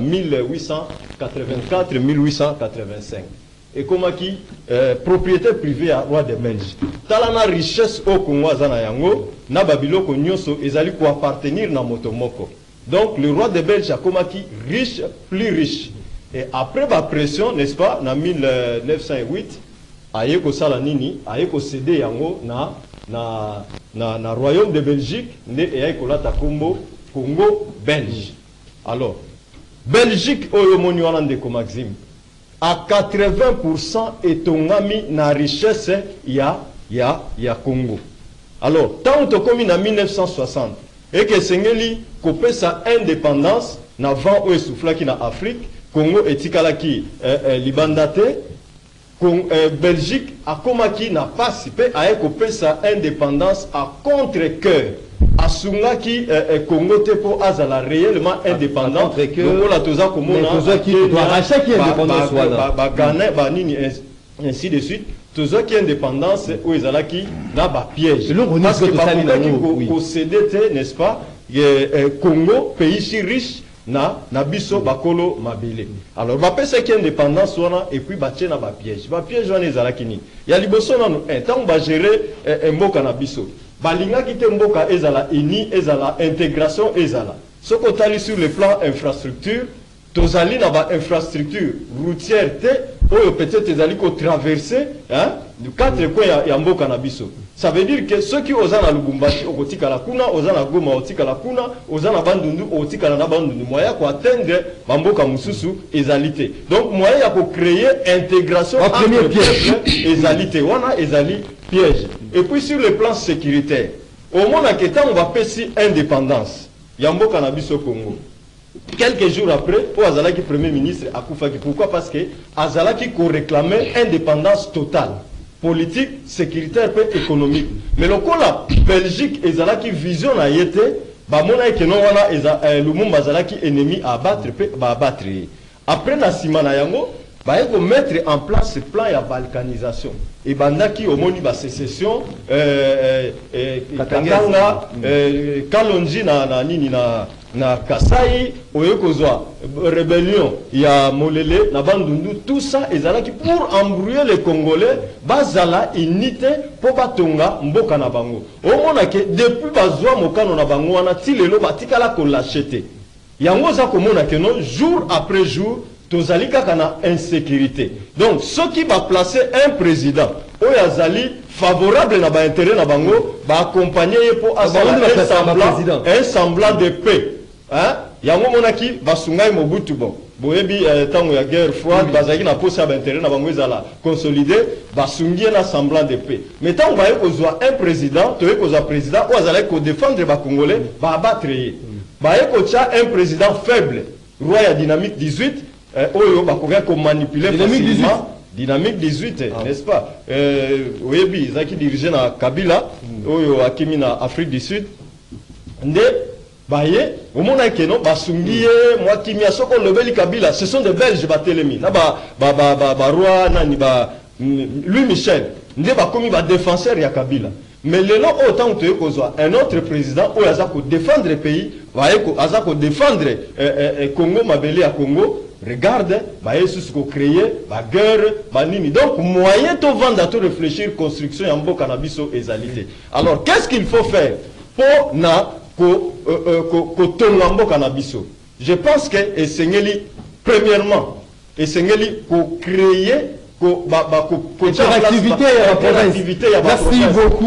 S5: 1884 1885 et comment qui propriété privée à roi de Belge talana richesse au Congo azana yango na babiloko nyonso ezali ko appartenir na motomoko. Donc le roi de Belge a comment qui riche, plus riche, et après la pression, n'est-ce pas, en 1908 aye ko sala nini aye ko céder yango na royaume de Belgique ne aye ko lata Congo belge. Alors Belgique oyo moni wana ndeko Maxime à 80% etongami na richesse ya Congo. Alors, tant que comme en 1960 et que Sengeli kopé sa indépendance na vent ou soufflaki na Afrique, Congo etikalaki libandate, Belgique a komaki na participé à kopé sa indépendance à contre-cœur. Asungaki Congo tepo azala réellement indépendant. Donc la toza komona
S1: qui doit racheter qui est indépendant
S5: ba Ghana ba nini ainsi de suite. Toza qui indépendance où ezalaki na ba piège. Parce que ko cédé n'est-ce pas Congo pays si riche na biso bakolo mabele. Alors ba pesa qui indépendance wana et puis ba tena ba piège. Ba piège wana ezalaki ni. Ya liboso nanu tant ba gérer mboka na biso. Balinga qui te mboka ezala ini ezala intégration ezala soko tali sur le plan infrastructure tozali na ba infrastructure routière te oyo peut-être ezali ko traverser du quatre coins ya mboka na biso. Ça veut dire que ceux qui osana Lubumbashi okotika la kuna osana Goma otika la kuna osana Bandundu otika na Bandundu moya ko atteindre mboka mususu ezalité. Donc moya ya ko créer intégration
S1: en premier piège
S5: ezalité wana ezali piège. Et puis sur le plan sécuritaire, au moment où on va passer indépendance, Yambo Kanabiso Congo. Quelques jours après, au Azalaki Premier ministre Akufaki. Pourquoi? Parce que Azalaki réclamait indépendance totale, politique, sécuritaire et économique. Mais le coup la Belgique et Azalaki vision a été, Bamona et Kenon wana Lumumba Azalaki ennemi à abattre, abattre. Après Nasimana Yango, il faut mettre en place ce plan de balkanisation. Et bandaki omoni ba sécession Katanga Kalonji na nini na Kasai oyekozwa rébellion ya Molele na Bandundu, tout ça ezalaki pour embrouiller les Congolais bazala unité pour batonga mboka na bango. Omona ke depuis bazwa mokano na bango wana ti lelo batikala ko lâcheté. Yango za komona ke non jour après jour tozali kaka na insécurité. Donc ceux qui va placer un président oyazali favorable na ba intérêt na bango ba accompagner pour un semblant de paix. Hein? Yango monaki basungai Mobutu bon. Boyebi tango ya guerre froide bazaki na posa ba intérêt na bango ezala consolider basungi na semblant de paix. Mais tango ba ekozwa un président, to ekozwa président oyazali ko défendre ba congolais ba abattre. Ba ekocha un président faible. Roi ya dynamique 18 oyo bakoka ko manipuler facilement dynamique 18 n'est-ce pas oyebi zaki dirigé na Kabila oyo akimi na Afrique du Sud nde baye omona ke non basungiye moi kimia soko lobeli Kabila ce sont des Belges batelemi na ba roi nani ba Louis Michel nde bakomi ba défenseur ya Kabila. Mais le long autant que un autre président où il a défendre le pays, il a défendre Congo, Mabélé à Congo, regarde, il a créé la guerre, donc moyen de vendre à tout réfléchir construction en beau cannabis et égalité. Alors qu'est-ce qu'il faut faire pour na ko cannabis? Je pense que Esengeli premièrement, Esengeli pour créer
S1: activité à la province. Merci beaucoup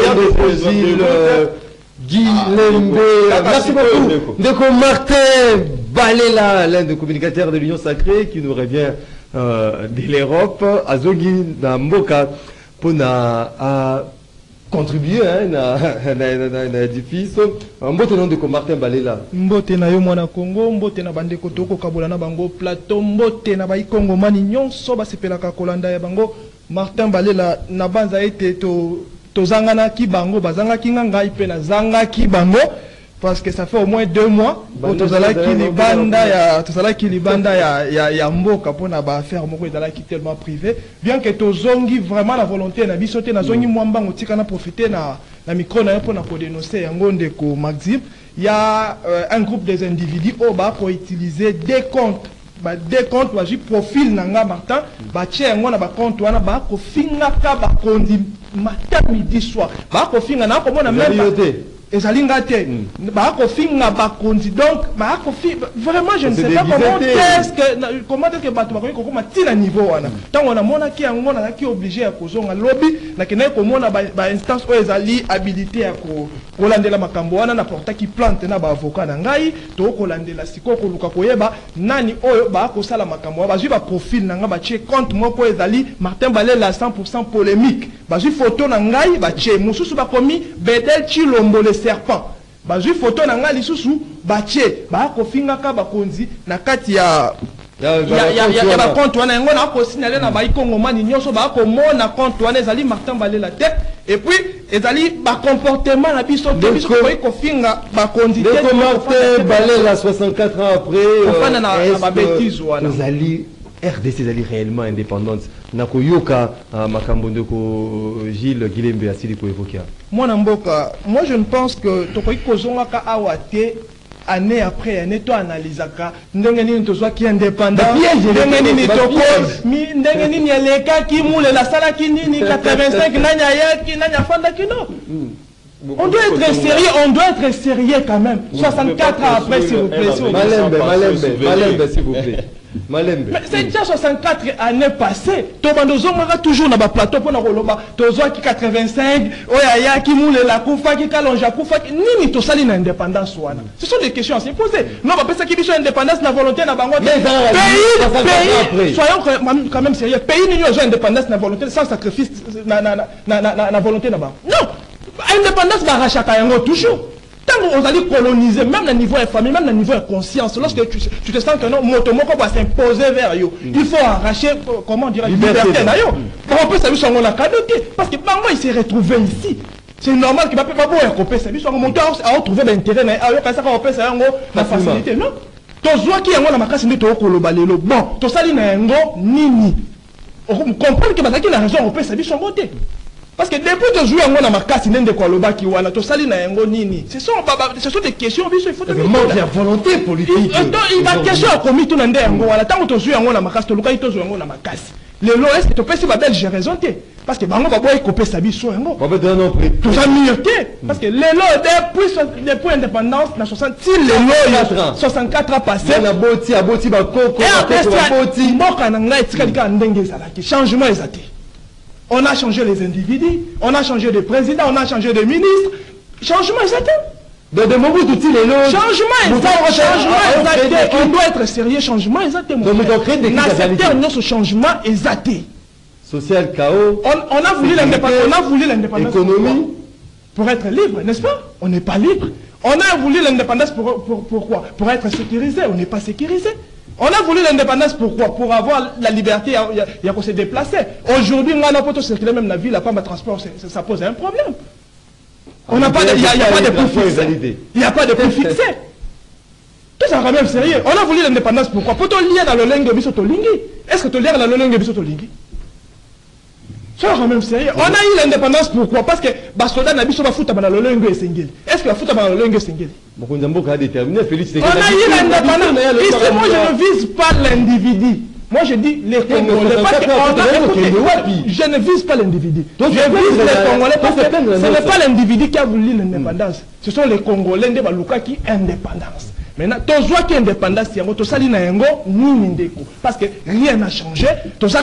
S1: Guy Lembe. Merci beaucoup Ndeko Martin Balela, l'un des communicateurs de l'Union Sacrée, qui nous revient de l'Europe azongi na mboka pona contribuer na édifice mbote non de Martin Balela
S6: mbote na yo mwana Congo mbote na bande kotoko kabola na bango plateau mbote na bai Congo mani nyonso basepelaka kolanda ya bango Martin Balela na banza ete to zangana ki bango bazanga ki ngai pe na zanga ki bango parce que ça fait au moins 2 mois tozala ki libanda ya mboka pona ba faire moko ezala ki tellement privé bien que tozongi vraiment la volonté na biso te na zongi mwambango tika na profiter na micro na pona ko dénoncer yango ndeko Maxime il y a un groupe des individus au ba pour utiliser des comptes ba ju profil nanga Martin ba tie yango na ba compte wana ba ko finga ka ba kondi matin midi soir ba ko finga na ko mona même ezali ngate ba ko finga ba kondi donc ba ko vraiment je ne sais pas comment est-ce que batu ba ko koma tina niveau wana tango na mona ki yango na ki obligé ya kozonga lobby na kena ko mona ba instance o ezali habilité ya ko landela makambo wana na porta ki plante na ba avocat na ngai to ko landela siko ko luka koyeba nani oyo ba ko sala makambo ba ju ba profil na nga ba che compte moko ezali Martin Balela 100% polémique ba ju photo na ngai ba che mususu ba komi Bedel Chilombo le serpent bazui photo na nga lisusu bache ba ko finga ka bakonzi na kati ya ba compte wana yango na ko signaler na ba Congo mani nyonso ba ko mona compte wana ezali Martin Balela tête et puis ezali ba comportement na biso to biso ko finga bakonzi
S1: tête Martin Balela 64 ans après
S6: na ba bêtise wana
S1: ezali RDC ezali réellement indépendante nakoyoka makambo ndeko Gilles Gilembe asili ko évoquer
S6: mwana mboka moi je ne pense que tokoki kozonga ka awate année après année to analysaka ndenge nini tozwa ki indépendant ndenge nini toko ndenge nini eleka ki mule la sala ki nini 85 nanya yaki nanya fanda ki non on doit être sérieux quand même 64 ans après s'il vous plaît
S1: Malembe s'il vous plaît Malembe.
S6: Mais c'est déjà 64 années passées. Tobandozo mara toujours na ba plateau pour na koloba. Tozo ki 85, oya ki moule la kufa ki kalonja kufa nini to sali na indépendance wana. Ce sont des questions à se poser. Non ba pesa ki biso indépendance na volonté na bango. Pays soyons quand même sérieux. Pays nini ozo indépendance na volonté sans sacrifice na volonté na bango. Non. Indépendance ba rachaka yango toujours. Tant on allait coloniser, même le niveau de famille, même le niveau de conscience, lorsque tu te sens que non, motomoko va s'imposer vers eux, il faut arracher, comment dire, la liberté. On peut savoir son cadoté, parce que Bango il s'est retrouvé ici. C'est normal qu'il va pas pouvoir couper sa vie, son monteur a retrouvé l'intérêt, mais alors quand ça va opérer ça, la facilité, non? Tozoa qui est en makasi ni to kolobalelo. Bon, to sali na ngo nini. On comprend que bazaki na raison opérer sa vie son côté. Parce que depuis que je joue en makasi nende kwa lobaki wala to sali na yango nini. Ce sont des questions il faut
S1: manque de volonté politique.
S6: Il va question à commis tout nende yango wala tant que tu joues en makasi to luka to jouer en makasi. Le lo est que to pesi ba belle j'ai raison té parce que bango ba boy copier sa biso yango.
S1: Ba be non prix.
S6: Tout ça mieuté parce que le lo depuis indépendance na 60 le lo 64 ans passé
S1: na boti ba koko
S6: ba boti mboka na ngai tika ndenge ezalaki changement ezate. On a changé les individus, on a changé de président, on a changé de ministre. Changement exact.
S1: De moments tout les lots.
S6: Changement exact. On doit être sérieux. Changement exact.
S1: Donc nous devons créer des
S6: ce changement exact.
S1: Social chaos.
S6: On a voulu l'indépendance.
S1: Économie.
S6: Pour être libre, n'est-ce pas? On n'est pas libre. On a voulu l'indépendance pourquoi? Pour être sécurisé. On n'est pas sécurisé. On a voulu l'indépendance pourquoi? Pour avoir la liberté, il y a qu'on se déplacer. Aujourd'hui, on a pas circuler même la ville, la femme à transport, ça pose un problème. On n'a pas de, il n'y a pas de prix fixé. Il n'y a pas de prix fixé. Tout ça quand même sérieux. On a voulu l'indépendance pourquoi? Pour te lier dans le lingue bisoto lingi. Est-ce que te lier dans le lingue bisoto lingi? Ça quand même sérieux. On a eu l'indépendance pourquoi? Parce que Basoda n'a biso ba fouta dans le lingue singeli. Est-ce que la fouta dans le lingue singeli?
S1: On a eu l'indépendance.
S6: Ici, moi, je ne vise pas l'individu. Moi, je dis les Congolais. Je ne vise pas l'individu. Je vise les Congolais parce que ce n'est pas l'individu qui a voulu l'indépendance. Ce sont les Congolais qui ont voulu l'indépendance. Maintenant, tu vois qu'il y a indépendance, tu as parce que rien n'a changé. Tu as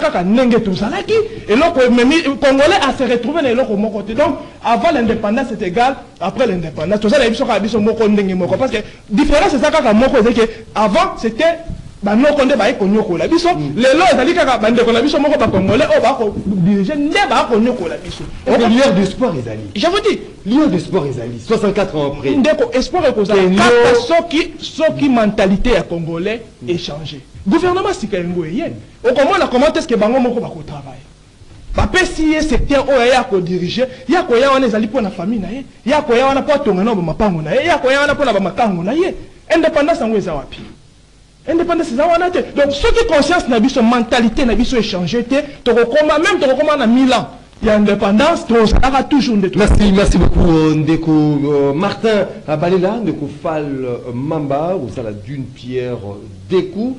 S6: et le Congolais a se retrouvé dans l'autre côté. Donc, avant l'indépendance, c'est égal. Après l'indépendance, tu as parce que la différence, c'est ça qu'avant, c'était banoko nde baye konyokola biso lelo ezali kaka bandeko na biso moko bakongolais oyo bakodirige nde bakonyokola biso.
S1: L'heure du sport ezali.
S6: Je vous dis.
S1: L'heure du sport ezali. 64 ans après.
S6: Ndeko espoir ekozala kaka soki mentalité ya congolais échangé. Gouvernement sika yango eye. Okomona comment est-ce que bango moko bakotravaille. Bapesi ye secteur oyo ya kodirige ya koya wana ezali mpo na famille na ye ya koya wana mpo atonga na bamapango na ye ya koya wana mpo na bamakango na ye. Indépendance yango eza wapi? Indépendance eza wana te. Donc soki conscience na biso mentalité na biso échangé te tokokoma même tokokoma na 1000 ans ya indépendance tozalaka toujours nde.
S1: Merci beaucoup Ndeko Martin Balela, Ndeko Fall Mamba osala d'une pierre deux coups.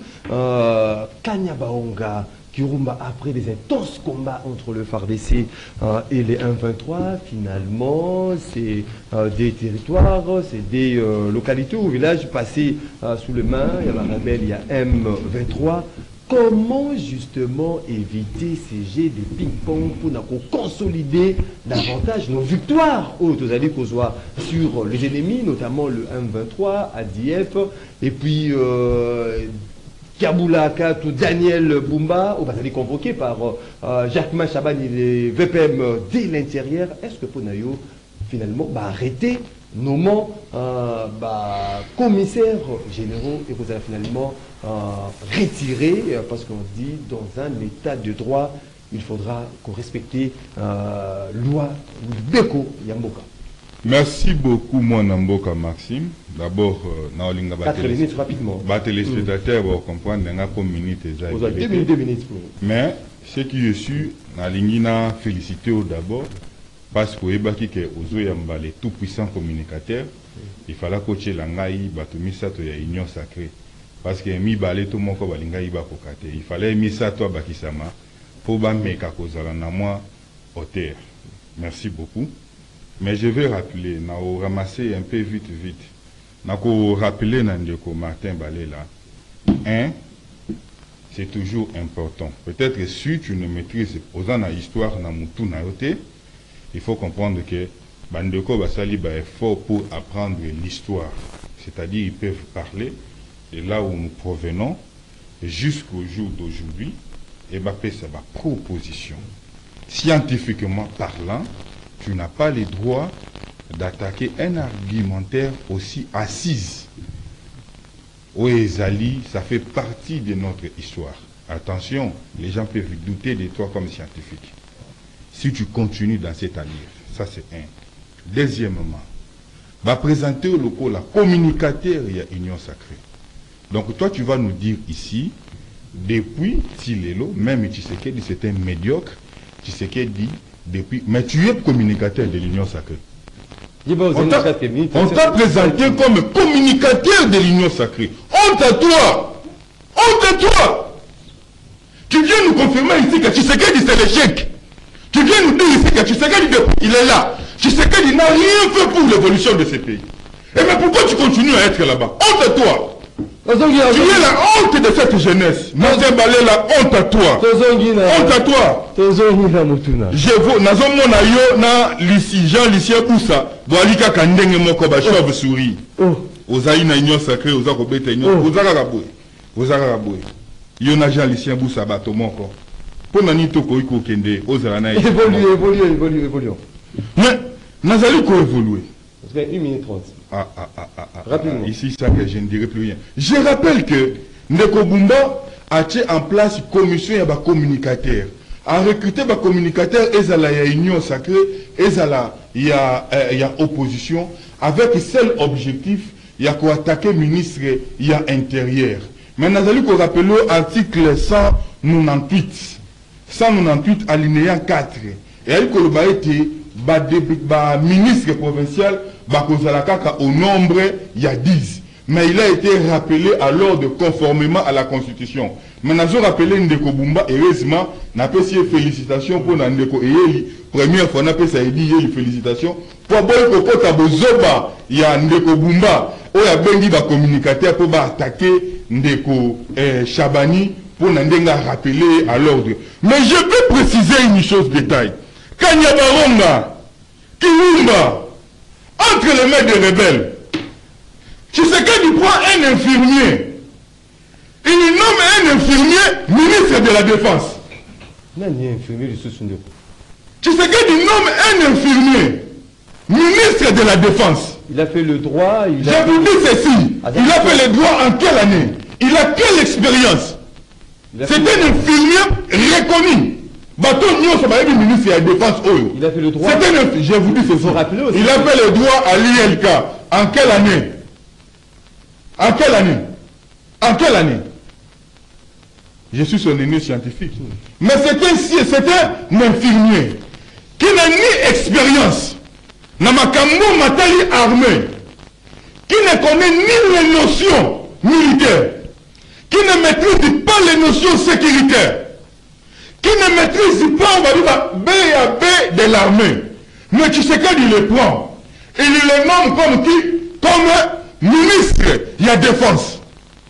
S1: Kanyabaonga Kirumba, après des intenses combats entre le FARDC et les M23, finalement, c'est des territoires, c'est des localités ou villages passés sous le main. Il y a la rebelle, il y a M23. Comment justement éviter ces jets de ping-pong pour consolider davantage nos victoires sur les ennemis, notamment le M23, ADF, et puis Kaboula Katou, Daniel Bumba, on va aller convoqué par Jacquemin Chabani et les VPM dès l'intérieur. Est-ce que Ponayo finalement arrêter nommant commissaires généraux et vous allez finalement retirer parce qu'on dit dans un état de droit il faudra qu'on respecte loi Beko Yamboka.
S3: Merci beaucoup, mon Mboka Maxime. D'abord, Naolinga
S1: 4 minutes rapidement.
S3: Téléspectateurs vont comprendre que minutes déjà.
S1: Vous avez 2 minutes.
S3: Mais ce qui est sûr, Nalingina féliciter d'abord parce que les tout puissants communicateurs, il fallait coacher l'angaï, batumisa to ya union sacrée. Parce que mi balé tout mon ko balinga iba kokate. Il fallait misa to bakisama pour ba meka kozala na moi hauteur. Merci beaucoup. Mais je vais rappeler, na ramasser un peu vite. Na ko rappeler Nandeko Martin Balela. C'est toujours important. Peut-être que si tu ne maîtrises pas la histoire na mutu na yote, il faut comprendre que Bandeko Basali ba effort pour apprendre l'histoire. C'est-à-dire ils peuvent parler de là où nous provenons jusqu'au jour d'aujourd'hui et faire sa proposition. Scientifiquement parlant, tu n'as pas le droit d'attaquer un argumentaire aussi assise. Oui, Zali, ça fait partie de notre histoire. Attention, les gens peuvent douter de toi comme scientifique. Si tu continues dans cette allure, ça c'est un. Deuxièmement, va présenter au local la communicateur et la Union Sacrée. Donc toi, tu vas nous dire ici, depuis Tilelo, même Tshisekedi c'était médiocre, Tshisekedi depuis, mais tu es communicateur de l'Union Sacrée. On t'a présenté comme communicateur de l'Union Sacrée. Honte à toi! Honte à toi! Tu viens nous confirmer ici que Tshisekedi c'est l'échec. Tu viens nous dire ici que Tshisekedi il est là. Tshisekedi n'a rien fait pour l'évolution de ce pays. Et mais pourquoi tu continues à être là-bas? Honte à toi! Tu es la honte de cette jeunesse. Martin Balela, honte à toi. Honte à toi. Je veux, nazomona yo na Jean-Lucien Boussa, boalika kandenge moko ba chauve souris. Ozaï na union sacrée, ozako beta union, ozaka kaboy. Ozaka kaboy. Yo na Jean-Lucien Boussa bato moko. Pona ni toko iko kende, ozala na
S1: évolue.
S3: Mais nazali ko évoluer.
S1: Parce que 1 minute 30. Rapidement.
S3: Ici, ça que je ne dirai plus rien. Je rappelle que Ndeko Bumba a mis en place une commission et un communicateur. A recruté un communicateur, et il y a union sacrée, et il y a opposition, avec seul objectif, il y a quoi attaquer ministre, il y a intérieur. Mais nous allons rappeler l'article 198. 198 alinéa 4. Et il y a été ministre provincial au nombre il y a 10. Mais il a été rappelé à l'ordre conformément à la Constitution. Mais nous avons rappelé Ndeko Bumba, heureusement, nous avons fait félicitations pour Ndeko Eyeli. Première fois, nous avons fait félicitations. Pour Bozoba, il y a Ndeko Bumba, où il y a Bengi communicateur pour attaquer Ndeko Chabani, pour nous rappeler à l'ordre. Mais je peux préciser une chose détail. Kanyabaronga, Kirumba, entre les mains des rebelles, tu sais qu'il prend un infirmier, il un infirmier ministre de la Défense.
S1: Nani infirmier du Sous-Ndeko.
S3: Tshisekedi nomme un infirmier ministre de la Défense.
S1: Il a fait le droit.
S3: Je vous dis ceci. Il a fait le droit en quelle année? Il a quelle expérience? C'est un infirmier reconnu. Bateau Nyon, c'est ministre de la Défense.
S1: Il a fait le droit.
S3: Je vous dis ceci. Il a fait le droit à l'ILK. En quelle année? En quelle année? En quelle année? Je suis son ennemi scientifique. Mais c'est un infirmier qui n'a ni expérience, n'a makambo matali armée, qui ne connaît ni les notions militaires, qui ne maîtrise pas les notions sécuritaires, qui ne maîtrise pas, on va dire, B à B de l'armée. Mais Tshisekedi il le prend. Il le nomme comme qui? Comme ministre de la Défense.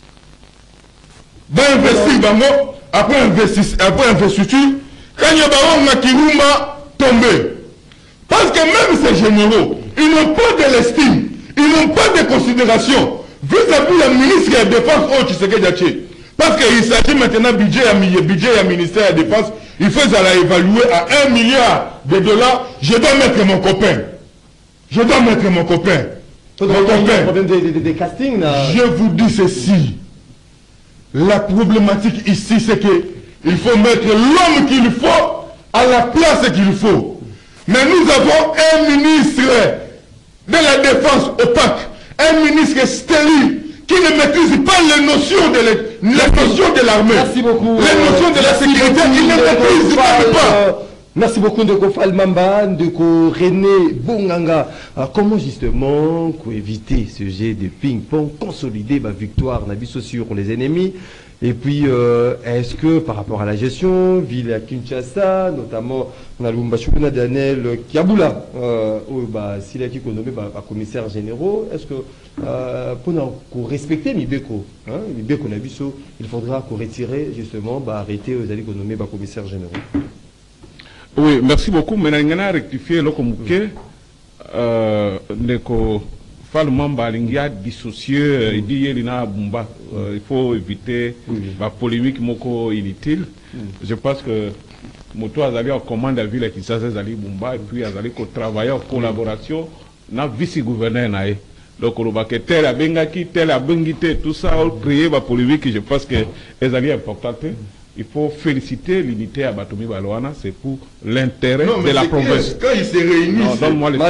S3: Ben investir bango, après investiture, quand il y a un Kirumba tombé. Parce que même ces généraux, ils n'ont pas de l'estime, ils n'ont pas de considération vis-à-vis la ministre de la Défense au Tshisekedi. Parce qu'il s'agit maintenant budget à ministère de la Défense, il faut évaluer à $1 milliard. Je dois mettre mon copain. Je dois mettre mon copain. Mon copain.
S1: De casting,
S3: je vous dis ceci. La problématique ici, c'est qu'il faut mettre l'homme qu'il faut à la place qu'il faut. Mais nous avons un ministre de la Défense opaque, un ministre stérile, qui ne maîtrise pas les notions de l'armée.
S1: Merci beaucoup.
S3: Les notions de la sécurité, il ne maîtrise pas.
S1: Merci beaucoup Ndeko Falmamba, Ndeko René Bonganga. Alors, comment justement éviter ce jeu de ping-pong, consolider ma victoire Nabiso sur les ennemis? Et puis, est-ce que par rapport à la gestion, ville à Kinshasa, notamment on a Lumbashukuna Daniel Kiabula, s'il a qui nommé commissaire généraux, est-ce que pour respecter Mibeko, Mibeko Nabiso, il faudra qu'on retire justement, arrêter aux alliés nommés commissaire généraux?
S2: Oui, merci beaucoup. Maintenant, on a rectifié le communiqué. Ndeko Falmamba Lingia dissocié, il dit il faut éviter la polémique moko inutile. Je pense que Moto Azali en commande à la ville qui s'appelle Azali Bumba et puis Azali ko travailler en collaboration na vice-gouverneur nae. Donc on va que tel a bengaki, tel a bengité, tout ça créer la polémique. Je pense que Azali est importante. Il faut féliciter l'unité à Batoumi Balouana, c'est pour l'intérêt de la province.
S3: Quand ils se réunissent,
S2: donne-moi le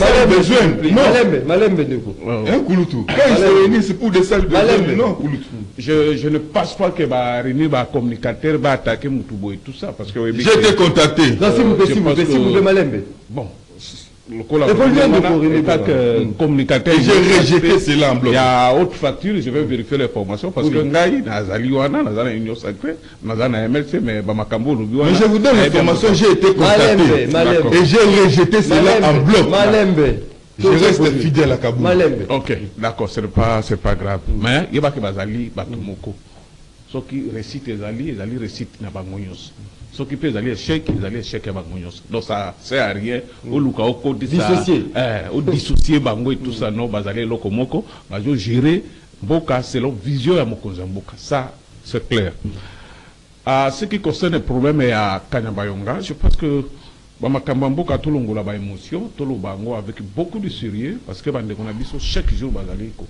S3: Quand ils se réunissent, c'est pour des salles besoin. Non,
S2: je ne pense pas que va réunir un communicateur, va attaquer Moutoubo et tout ça. Parce que
S3: j'ai été contacté.
S1: Non, s'il vous plaît, Malembe.
S2: Bon. Le communicateur.
S3: J'ai rejeté cela en bloc.
S2: Il y a autre facture, je vais vérifier l'information parce que Ngaï, Nazaliwana, Nazana Union Sacrée, Nazana MLC, mais Bamakambo,
S3: mais je vous donne l'information, j'ai été contacté. Et j'ai rejeté cela en bloc.
S1: Malembe.
S3: Je reste fidèle à Kaboul.
S2: Ok, d'accord, c'est pas grave. Mais il y a pas Bazali, Batumoko. Ceux qui récitent les alliés récitent Nabangonyos. Ceux qui peuvent aller échec, ils allaient échec à Bangonyos. Donc ça sert à rien. Au Lukao, dissocier Bango et tout ça, non, Bazali Lokomoko, Bajo gérer Boka selon vision à Mokozamboka. Ça, c'est clair. À ce qui concerne le problème à Kanyabayonga, je pense que Bamakambamboka Tolongo la émotion, Tolo Bango avec beaucoup de sérieux, parce que Bande qu'on a dit chaque jour Bazali Koko.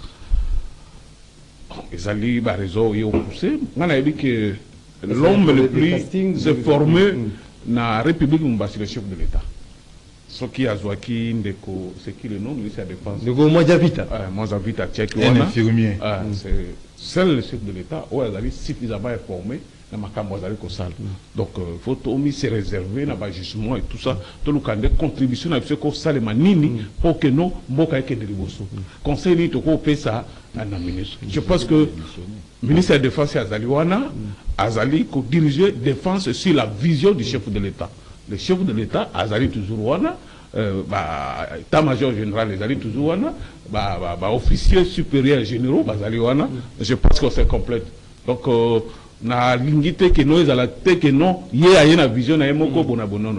S2: Les alliés, réseau, ils ont poussé. On a dit que l'homme le plus formé dans la République, c'est le chef de l'État. Ce qui a Zouaki, c'est qui le nom, lui, c'est la défense.
S3: Mozavita, tchèque. Un infirmier.
S2: C'est le chef de l'État, où il est suffisamment informé. Donc, il faut se réserver dans le jugement et tout ça. Tout le monde a des contributions à ce que ça les manini pour que nous, Mboka ait des ribosso. Conseil ni toko pesa à la ministre. Je pense que le ministre de la Défense Azaliwana, Azali, qui dirige défense sur la vision du chef de l'État. Le chef de l'État, Azali toujours wana, état-major général, Azali toujours wana, officier supérieur généraux, Azali wana. Je pense que c'est complète. Donc, na lingité que nous à la tête que non yé a une vision na moko bonabono non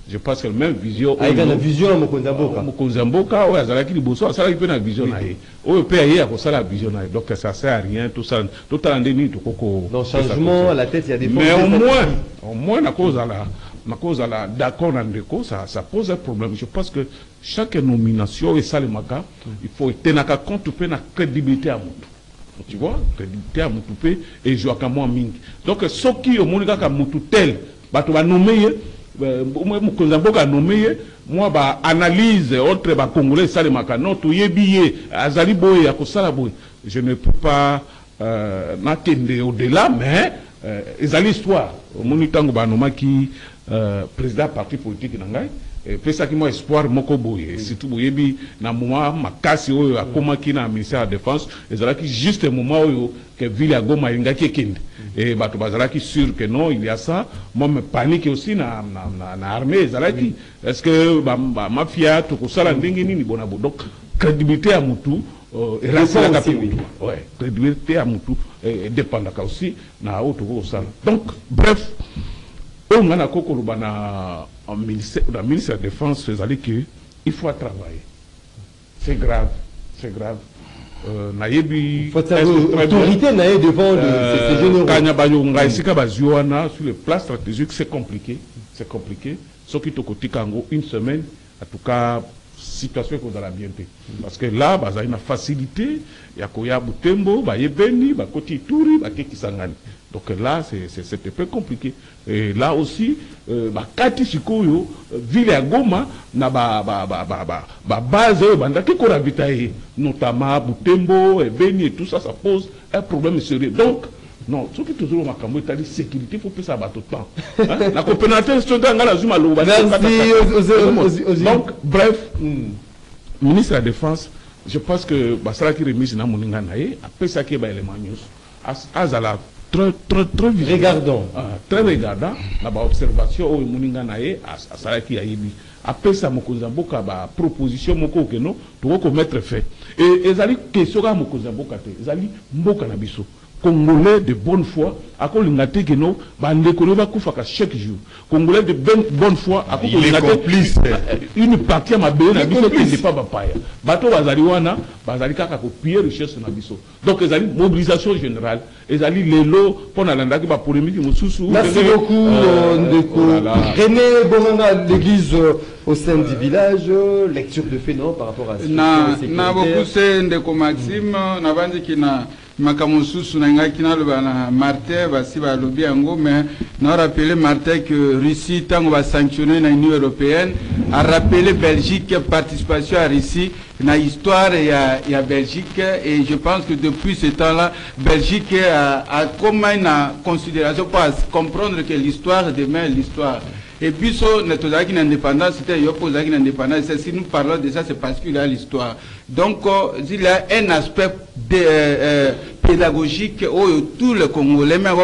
S2: je pense que même vision
S7: avec la vision Mokonzamboka
S2: Mokonzamboka ouais azalaki liboso asala ki pe na vision na ye oyo pe aye akosala vision na ye donc ça sert à rien tout ça tout à l'endeni to koko
S7: dans changement à la tête il y a des
S2: mais au moins na cause à la d'accord na ndeko ça pose un problème. Je pense que chaque nomination et salemaka il faut tenaka compte pe na crédibilité à mutu. Tu vois, crédibilité à Moutoupe et Joakamou Mingi. Donc, ce qui au monde ka Moutou tel, bato ba nommé, Mokonzamboka nommé, moi ba analyse autre ba congolais ça les makano to yebiye azali boye akosala boye. Je ne peux pas n'attendre au-delà, mais ezali histoire. Au monde tango ba nomaki président parti politique nangai. Pesa ki moi espoir moko boye surtout boyebi na moment makasi oyo akomaki na ministère de la défense ezalaki juste un moment oyo que ville ya Goma ingaki ekende et bato bazalaki sûr que non il y a ça moi me panique aussi na armée ezalaki est-ce que ba mafia to kosala ndenge nini bona bo donc crédibilité à mutu et rasala ka ouais crédibilité à mutu dépendaka aussi na auto kosala donc bref on a un ministère de la Défense, il faut travailler. C'est grave, c'est grave. Il
S7: faut savoir l'autorité devant ces généraux.
S2: Sur le plan stratégique, c'est compliqué. C'est compliqué. Sauf qu'il y a une semaine, en tout cas, situation qu'on a bien fait. Parce que là, il y a une facilité, il y a Koya Butembo, il y a Beni, il y a Koti Touri, il y a Kekisangani. Donc là, c'est un peu compliqué. Et là aussi, Kati Sikoyo, ville à Goma, na base, notamment Butembo, Beni et tout ça, ça pose un problème sérieux. Donc, non, ce qui est toujours ma sécurité, il faut que ça batte autant. La compétence, c'est donc, bref, ministre de la Défense, je pense que Basara qui remise dans mon inganaï, après ça qui est élément news, Azala très
S7: regardant,
S2: très regardant, la observation au Muninganaï, Asara qui a émis. Après ça, Mokonzamboka, proposition, Moko Keno, tu mettre fait. Et Ezali, question à Mokonzamboka, Ezali, Mboka Nabiso. Congolais de bonne foi, à cause de Geno, chaque jour. Congolais de bonne foi, à cause de une partie à ma bénédiction qui n'est pas papaya. Bateau Bazaliwana, Bazalika a copié richesse Nabiso. Donc, ils ont une mobilisation générale. Ils ont les lots pour l'Alanda qui va polémique.
S7: Merci beaucoup, René Bonanga, l'église au sein du village, lecture de fait, non, par rapport à ce
S4: que na beaucoup c'est Ndeko Maxime, na bandi qui na makamususu na ngaki na lobana Martin basi ba lobi yango mais na rappelé Martin que Russie tango va sanctionner na Union européenne a rappelé Belgique participation à Russie na histoire ya Belgique et je pense que depuis ce temps-là Belgique a comme une considération pour comprendre que l'histoire demain l'histoire. Et puis, notre indépendance, c'était une indépendance. Si nous parlons de ça, c'est parce qu'il y a l'histoire. Donc, il y a un aspect pédagogique où tout le Congolais, mais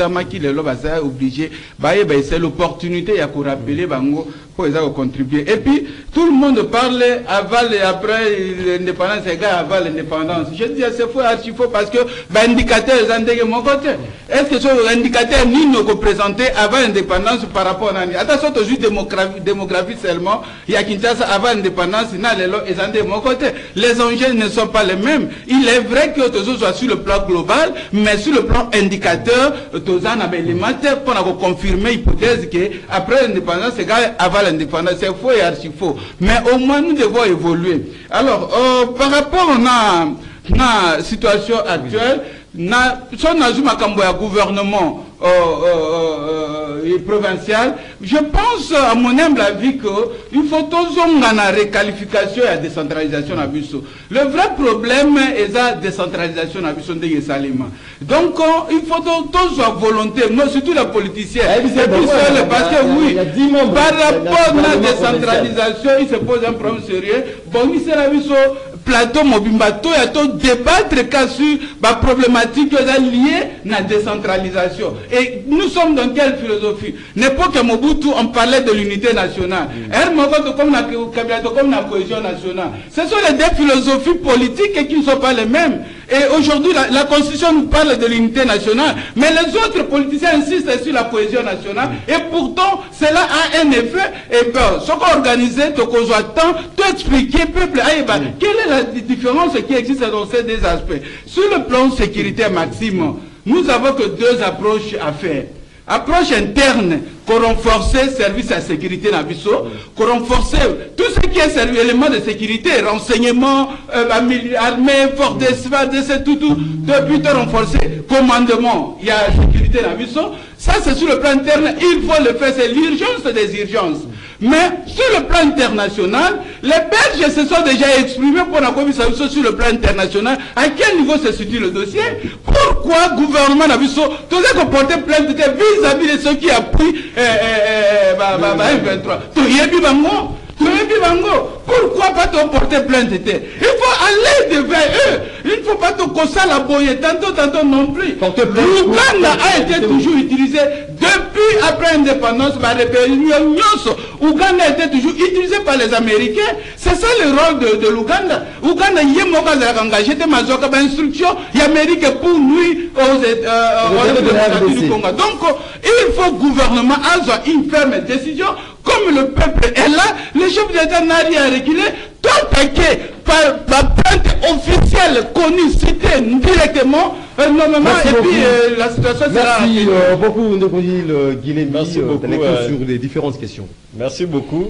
S4: obligé, c'est l'opportunité de rappeler pour contribuer. Et puis, tout le monde parle avant et après l'indépendance, égale avant l'indépendance. Je dis, c'est faux, archi faux, parce que l'indicateur est de mon côté. Est-ce que ce indicateur ni nous représenté avant l'indépendance par rapport à attention, toujours démographie seulement, il y a Kinshasa avant l'indépendance, il y a les lots et de mon côté. Les enjeux ne sont pas les mêmes. Il est vrai que tout soit sur le plan global, mais sur le plan indicateur, tout ça n'a pas élémentaire pour confirmer l'hypothèse qu'après l'indépendance, c'est égal avant l'indépendance. C'est faux et archi faux. Mais au moins, nous devons évoluer. Alors, par rapport à la situation actuelle, son un gouvernement provincial, je pense à mon humble avis qu'il faut toujours une réqualification et la décentralisation à Bissau. Le vrai problème est la décentralisation à Bissau de Salima. Donc il faut toujours la volonté, non, surtout les politiciens. Et puis parce que oui, par rapport à la décentralisation, il se pose un problème sérieux. Bon, il sera Bissau plateau Mobimbato et tout débattre sur la problématique liée à la décentralisation. Et nous sommes dans quelle philosophie? N'importe quel Mobutu, on parlait de l'unité nationale. Comme la cohésion nationale. Ce sont les deux philosophies politiques qui ne sont pas les mêmes. Et aujourd'hui, la Constitution nous parle de l'unité nationale, mais les autres politiciens insistent sur la cohésion nationale, et pourtant, cela a un effet, et ben, ce qu'on organise, tu attends, tu expliquer, peuple, quelle est la différence qui existe dans ces deux aspects. Sur le plan sécuritaire, Maxime, nous avons que deux approches à faire. Approche interne, qu'on renforcer service à sécurité dans Bissau, qu'on renforcer tout ce qui est élément de sécurité, renseignement, armée, force d'espace, tout, depuis renforcer, commandement, il y a sécurité dans Bissau. Ça, c'est sur le plan interne, il faut le faire, c'est l'urgence des urgences. Mais sur le plan international, les Belges se sont déjà exprimés pour la commission sur le plan international. À quel niveau se situe le dossier? Pourquoi le gouvernement d'Abisso doit porter plainte vis-à-vis de ceux qui appuient M23? Pourquoi pas te porter plainte? Il faut aller devant eux. Il ne faut pas te casser la boye, tantôt non plus. L'Ouganda a été toujours utilisé depuis après l'indépendance, la rébellion. L'Ouganda a été toujours utilisé par les Américains. C'est ça le rôle de l'Ouganda. L'Ouganda, il y a engagé des instructions américaines pour nuire aux États du Congo. Donc, il faut que le gouvernement ait une ferme décision. Comme le peuple est là, le chef d'État n'a rien reculé, tout attaqué par la plainte officielle connue, citée directement, normalement, et puis la situation sera...
S1: Merci beaucoup, Ndekogil Guilhem, sur les différentes questions.
S5: Merci beaucoup.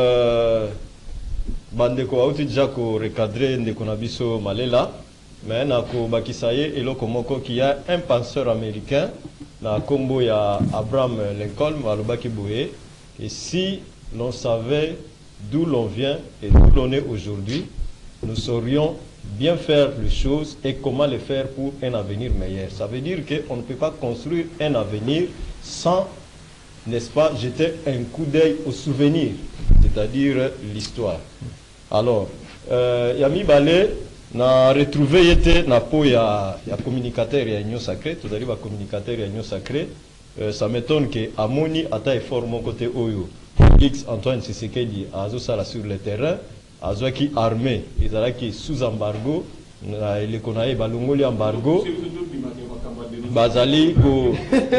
S5: Bandeko auti déjà ko recadrer Ndeko Nabiso Malela, mais na ko bakisaye et lokomoko qui a un penseur américain, na Kombo ya Abraham Lincoln, malobaki boye. Et si l'on savait d'où l'on vient et d'où l'on est aujourd'hui, nous saurions bien faire les choses et comment les faire pour un avenir meilleur. Ça veut dire qu'on ne peut pas construire un avenir sans, n'est-ce pas, jeter un coup d'œil au souvenir, c'est-à-dire l'histoire. Alors, Yami Balé n'a retrouvé na po ya communicateur ya Union Sacrée, tout à l'heure communicateur ya Union Sacrée. Ça m'étonne que Amoni ata effort mon côté Oyo, Félix Antoine Tshisekedi azo sala sur le terrain, azo qui armé, ils qui sous embargo, les konaye balongoli embargo, bazali ko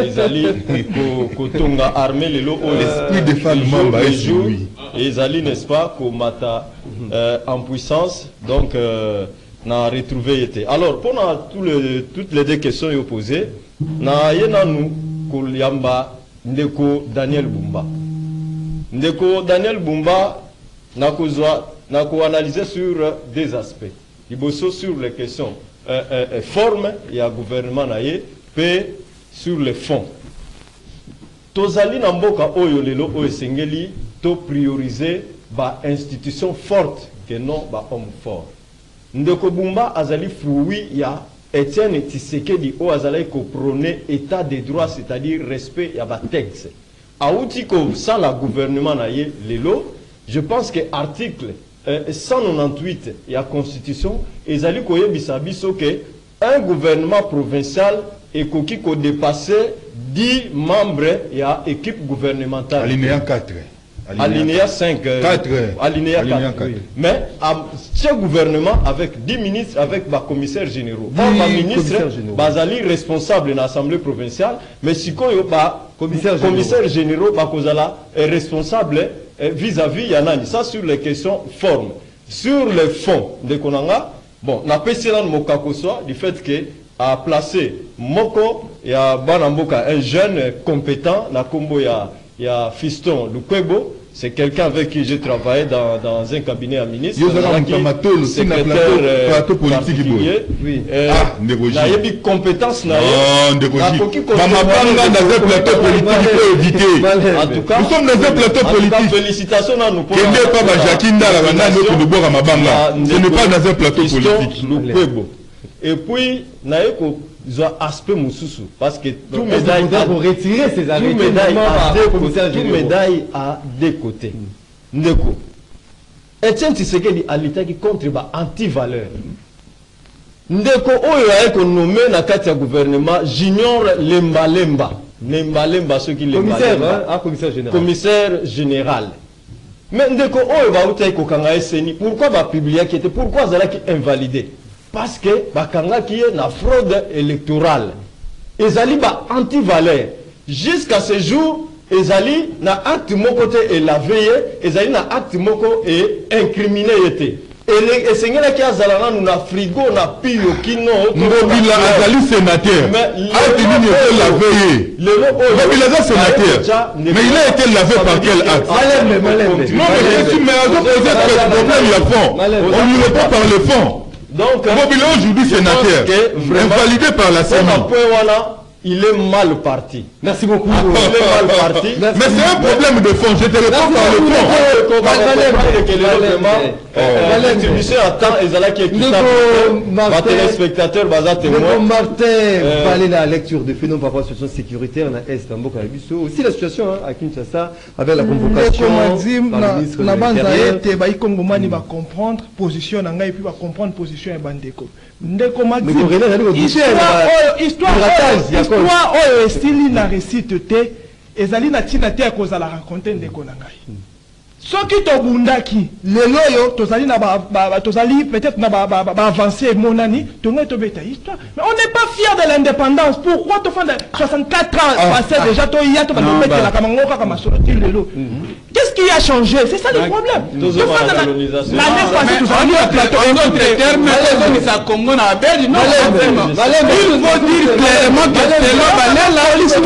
S5: tonga armé les lots
S3: l'esprit des femmes mamba
S5: et ils n'est-ce pas ko mata en puissance, donc n'a retrouvé été. Alors pendant toutes les deux questions posées, na yena nous Kolyamba Ndeko Daniel Bumba. Ndeko Daniel Bumba n'a analysé sur des aspects. Il bosse sur les questions forme et à gouvernement naïe, puis sur les fonds. Tozali Namboka Oyo Lelo Oesengeli to prioriser ba institution forte que non ba homme fort. Ndeko Bumba azali fruit ya Etienne Tshisekedi o azalai ko prôner état de droit, c'est-à-dire respect ya ba texte. Aouti ko sans la gouvernement naie lelo, je pense que article 198 ya constitution ezali ko yebisa biso que un gouvernement provincial et koki ko dépasser 10 membres ya équipe gouvernementale.
S3: Alinéa 4.
S5: Alinéa 5.
S3: 4.
S5: Alinéa 4. Oui. Mais ce gouvernement avec 10 ministres, avec les commissaires généraux. Or, les ministres, bazali responsable de l'Assemblée provinciale, mais si commissaire généraux, est responsable vis-à-vis Yanani. Ça sur les questions formes. Sur les fonds de Konanga, bon, on a passé dans le Mokakosoa du fait que a placé Moko et à Banamboka un jeune compétent, na Kombo ya Fiston Lukwebo. C'est quelqu'un avec qui j'ai travaillé dans un cabinet à ministre. Secrétaire particulier. Oui. Il y a des compétences.
S3: En tout cas, nous sommes dans un plateau politique.
S5: Félicitations à nous.
S3: Ce n'est pas dans un plateau politique.
S5: Et puis, ils ont aspect Moussousou parce que tout
S1: médaille pour retirer ces arrêtés,
S5: tout médaille à deux côtés. Ndeko. Etienne Tshisekedi a l'état qui contre anti-valeur. Ndeko oyo a été nommé na kati ya gouvernement Junior Lemba ceux qui commissaire général. Mais Ndeko oyo ba uta ko kanga SNI pourquoi ba publier qui était pourquoi zala qui invalidé. parce que bakanga qui est na fraude électorale. Ezali ba anti-valeur. Jusqu'à ce jour, ezali na acte moko te et la veille, ezali na acte moko et incriminé était. Et sengela qui a zalana nous na frigo na pio kino.
S3: Mobila azali sénateur. Acte nini était la veille. Mobila azali sénateur. Mais il a été lavé par quel acte? Non mais si mais peut-être que le problème il y a fond. On lui répond par le fond. Donc Mobila aujourd'hui sénateur. Invalidé par la Sénat.
S5: Il est mal parti.
S1: Merci beaucoup.
S5: Il est mal parti.
S3: Mais c'est un problème de fond. Je te réponds par le fond.
S5: L'institution attend et Zala qui est équitable. Téléspectateurs, baza témoin.
S1: Martin, parler de la lecture de phénomènes par rapport à la situation sécuritaire dans l'Est, en Boka Bisso. Aussi la situation à Kinshasa, avec la convocation par le ministre de l'Intérieur.
S6: Kongomani va comprendre position et puis va comprendre position et Bandeko. Ndeko Maxime. Histoire oyo estili na récite te ezali na tina te akozala raconter ndeko na ngai. Soki tobundaki lelo yo tozali na tozali peut-être na avancer monani tonga tobeta histoire. Mais on n'est pas fier de l'indépendance. Pourquoi to fanda 64 ans passé déjà to ya to ba mettre la kamango kaka masoti lelo. Qu'est-ce qui a changé? C'est ça le problème. L'année passée, nous avons un plateau. En d'autres termes, ça Congo na Belgique. Non, il faut dire clairement que c'est là, la liste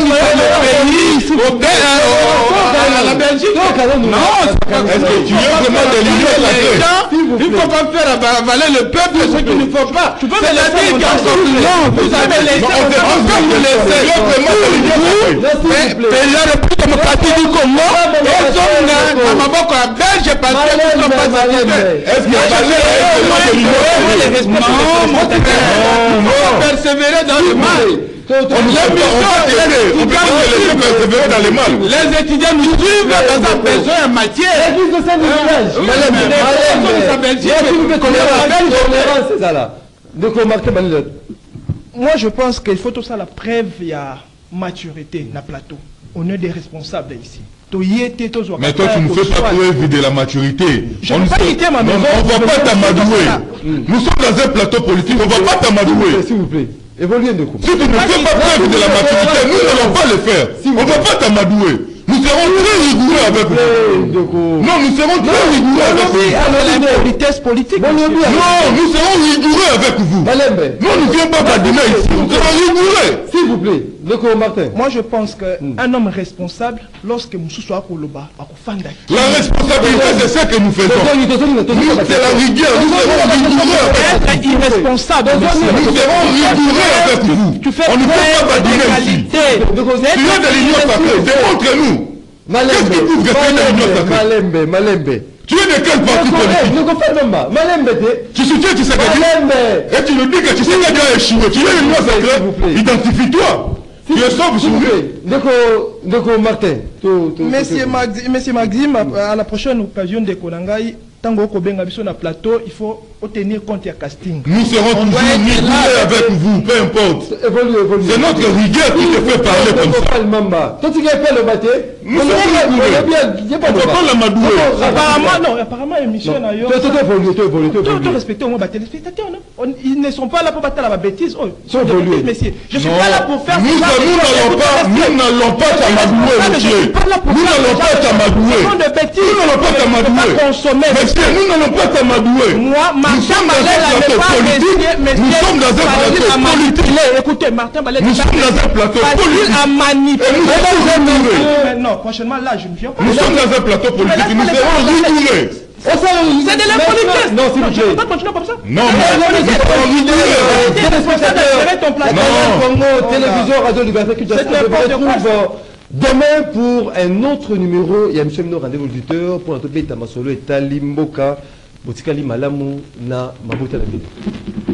S6: la Belgique. Non, est-ce que tu veux vraiment délivrer la paix? Il ne faut pas faire avaler le peuple ce qu'il ne faut pas. C'est-à-dire qu'en vous avez laissé. Le plus démocratique du Congo. Est-ce qu'il y a persévérer dans le mal? Les étudiants nous suivent dans un besoin en matière. Moi je pense qu'il faut tout ça la preuve, il y a maturité dans le plateau. On est des responsables ici.
S3: Mais toi tu ne fais pas preuve de la maturité.
S6: On ne va
S3: pas t'amadouer. Nous sommes dans un plateau politique, on ne va pas t'amadouer.
S1: S'il vous plaît. Évoluez de coup.
S3: Si tu ne fais pas preuve de la maturité, nous n'allons pas le faire. On ne va pas t'amadouer. Nous serons très rigoureux avec vous. Non, nous serons très rigoureux avec vous.
S6: La vitesse politique.
S3: Non, nous serons rigoureux avec vous. Non, nous ne viens pas badiner ici. Nous serons rigoureux.
S1: S'il vous plaît. Martin.
S6: Moi, je pense qu'un homme responsable, lorsque Moussou soit au Loba,
S3: la responsabilité, c'est ce que nous faisons. C'est la rigueur. Nous serons rigoureux avec vous.
S6: Irresponsable.
S3: Nous serons rigoureux avec vous. On ne peut pas badiner ici. Tu es de l'union sacrée. Démontre-nous. Qu'est-ce qui prouve que tu es de l'union sacrée?
S1: Malembe.
S3: Tu es de quel parti politique? Tu soutiens Tshisekedi et tu nous dis que Tshisekedi a échoué. Tu es de l'union sacrée. Identifie-toi. Tu es sauve, s'il vous plaît.
S1: D'accord, Martin.
S6: Monsieur Maxime, à la prochaine occasion de Konangai, Tango Kobenga Biso na plateau, il faut tenir compte du casting.
S3: Nous serons toujours rigoureux avec vous, peu importe. C'est notre rigueur qui te fait parler comme ça.
S1: Toi, tu n'as pas le bâté.
S3: Nous serons rigoureux. On ne peut pas l'amadouer.
S6: Apparemment, émission d'ailleurs. Tu respectes au moins les téléspectateurs. Ils ne sont pas là pour battre la bêtise. Je ne suis pas là pour faire ça.
S3: Nous n'allons pas t'amadouer, monsieur. Nous n'allons pas t'amadouer.
S6: Nous
S3: n'allons pas t'amadouer. Nous n'allons pas t'amadouer.
S6: Nous sommes dans un plateau politique. Écoutez, Martin Ballet,
S3: nous sommes dans un plateau politique.
S6: Non, franchement, là, je ne viens pas.
S3: Nous sommes dans un plateau politique. Nous serons rigoureux.
S6: C'est de l'impolitesse.
S1: Non, s'il vous plaît.
S6: Tu ne peux pas continuer comme ça.
S3: Non, mais nous serons
S1: rigoureux. Télévision, Radio Liberté, Kinshasa. Je vous retrouve demain pour un autre numéro. Il y a M. Mino, rendez-vous auditeur pour un autre Tamasolo et Talimboka. Botikali Malamu na Mabuta la ville.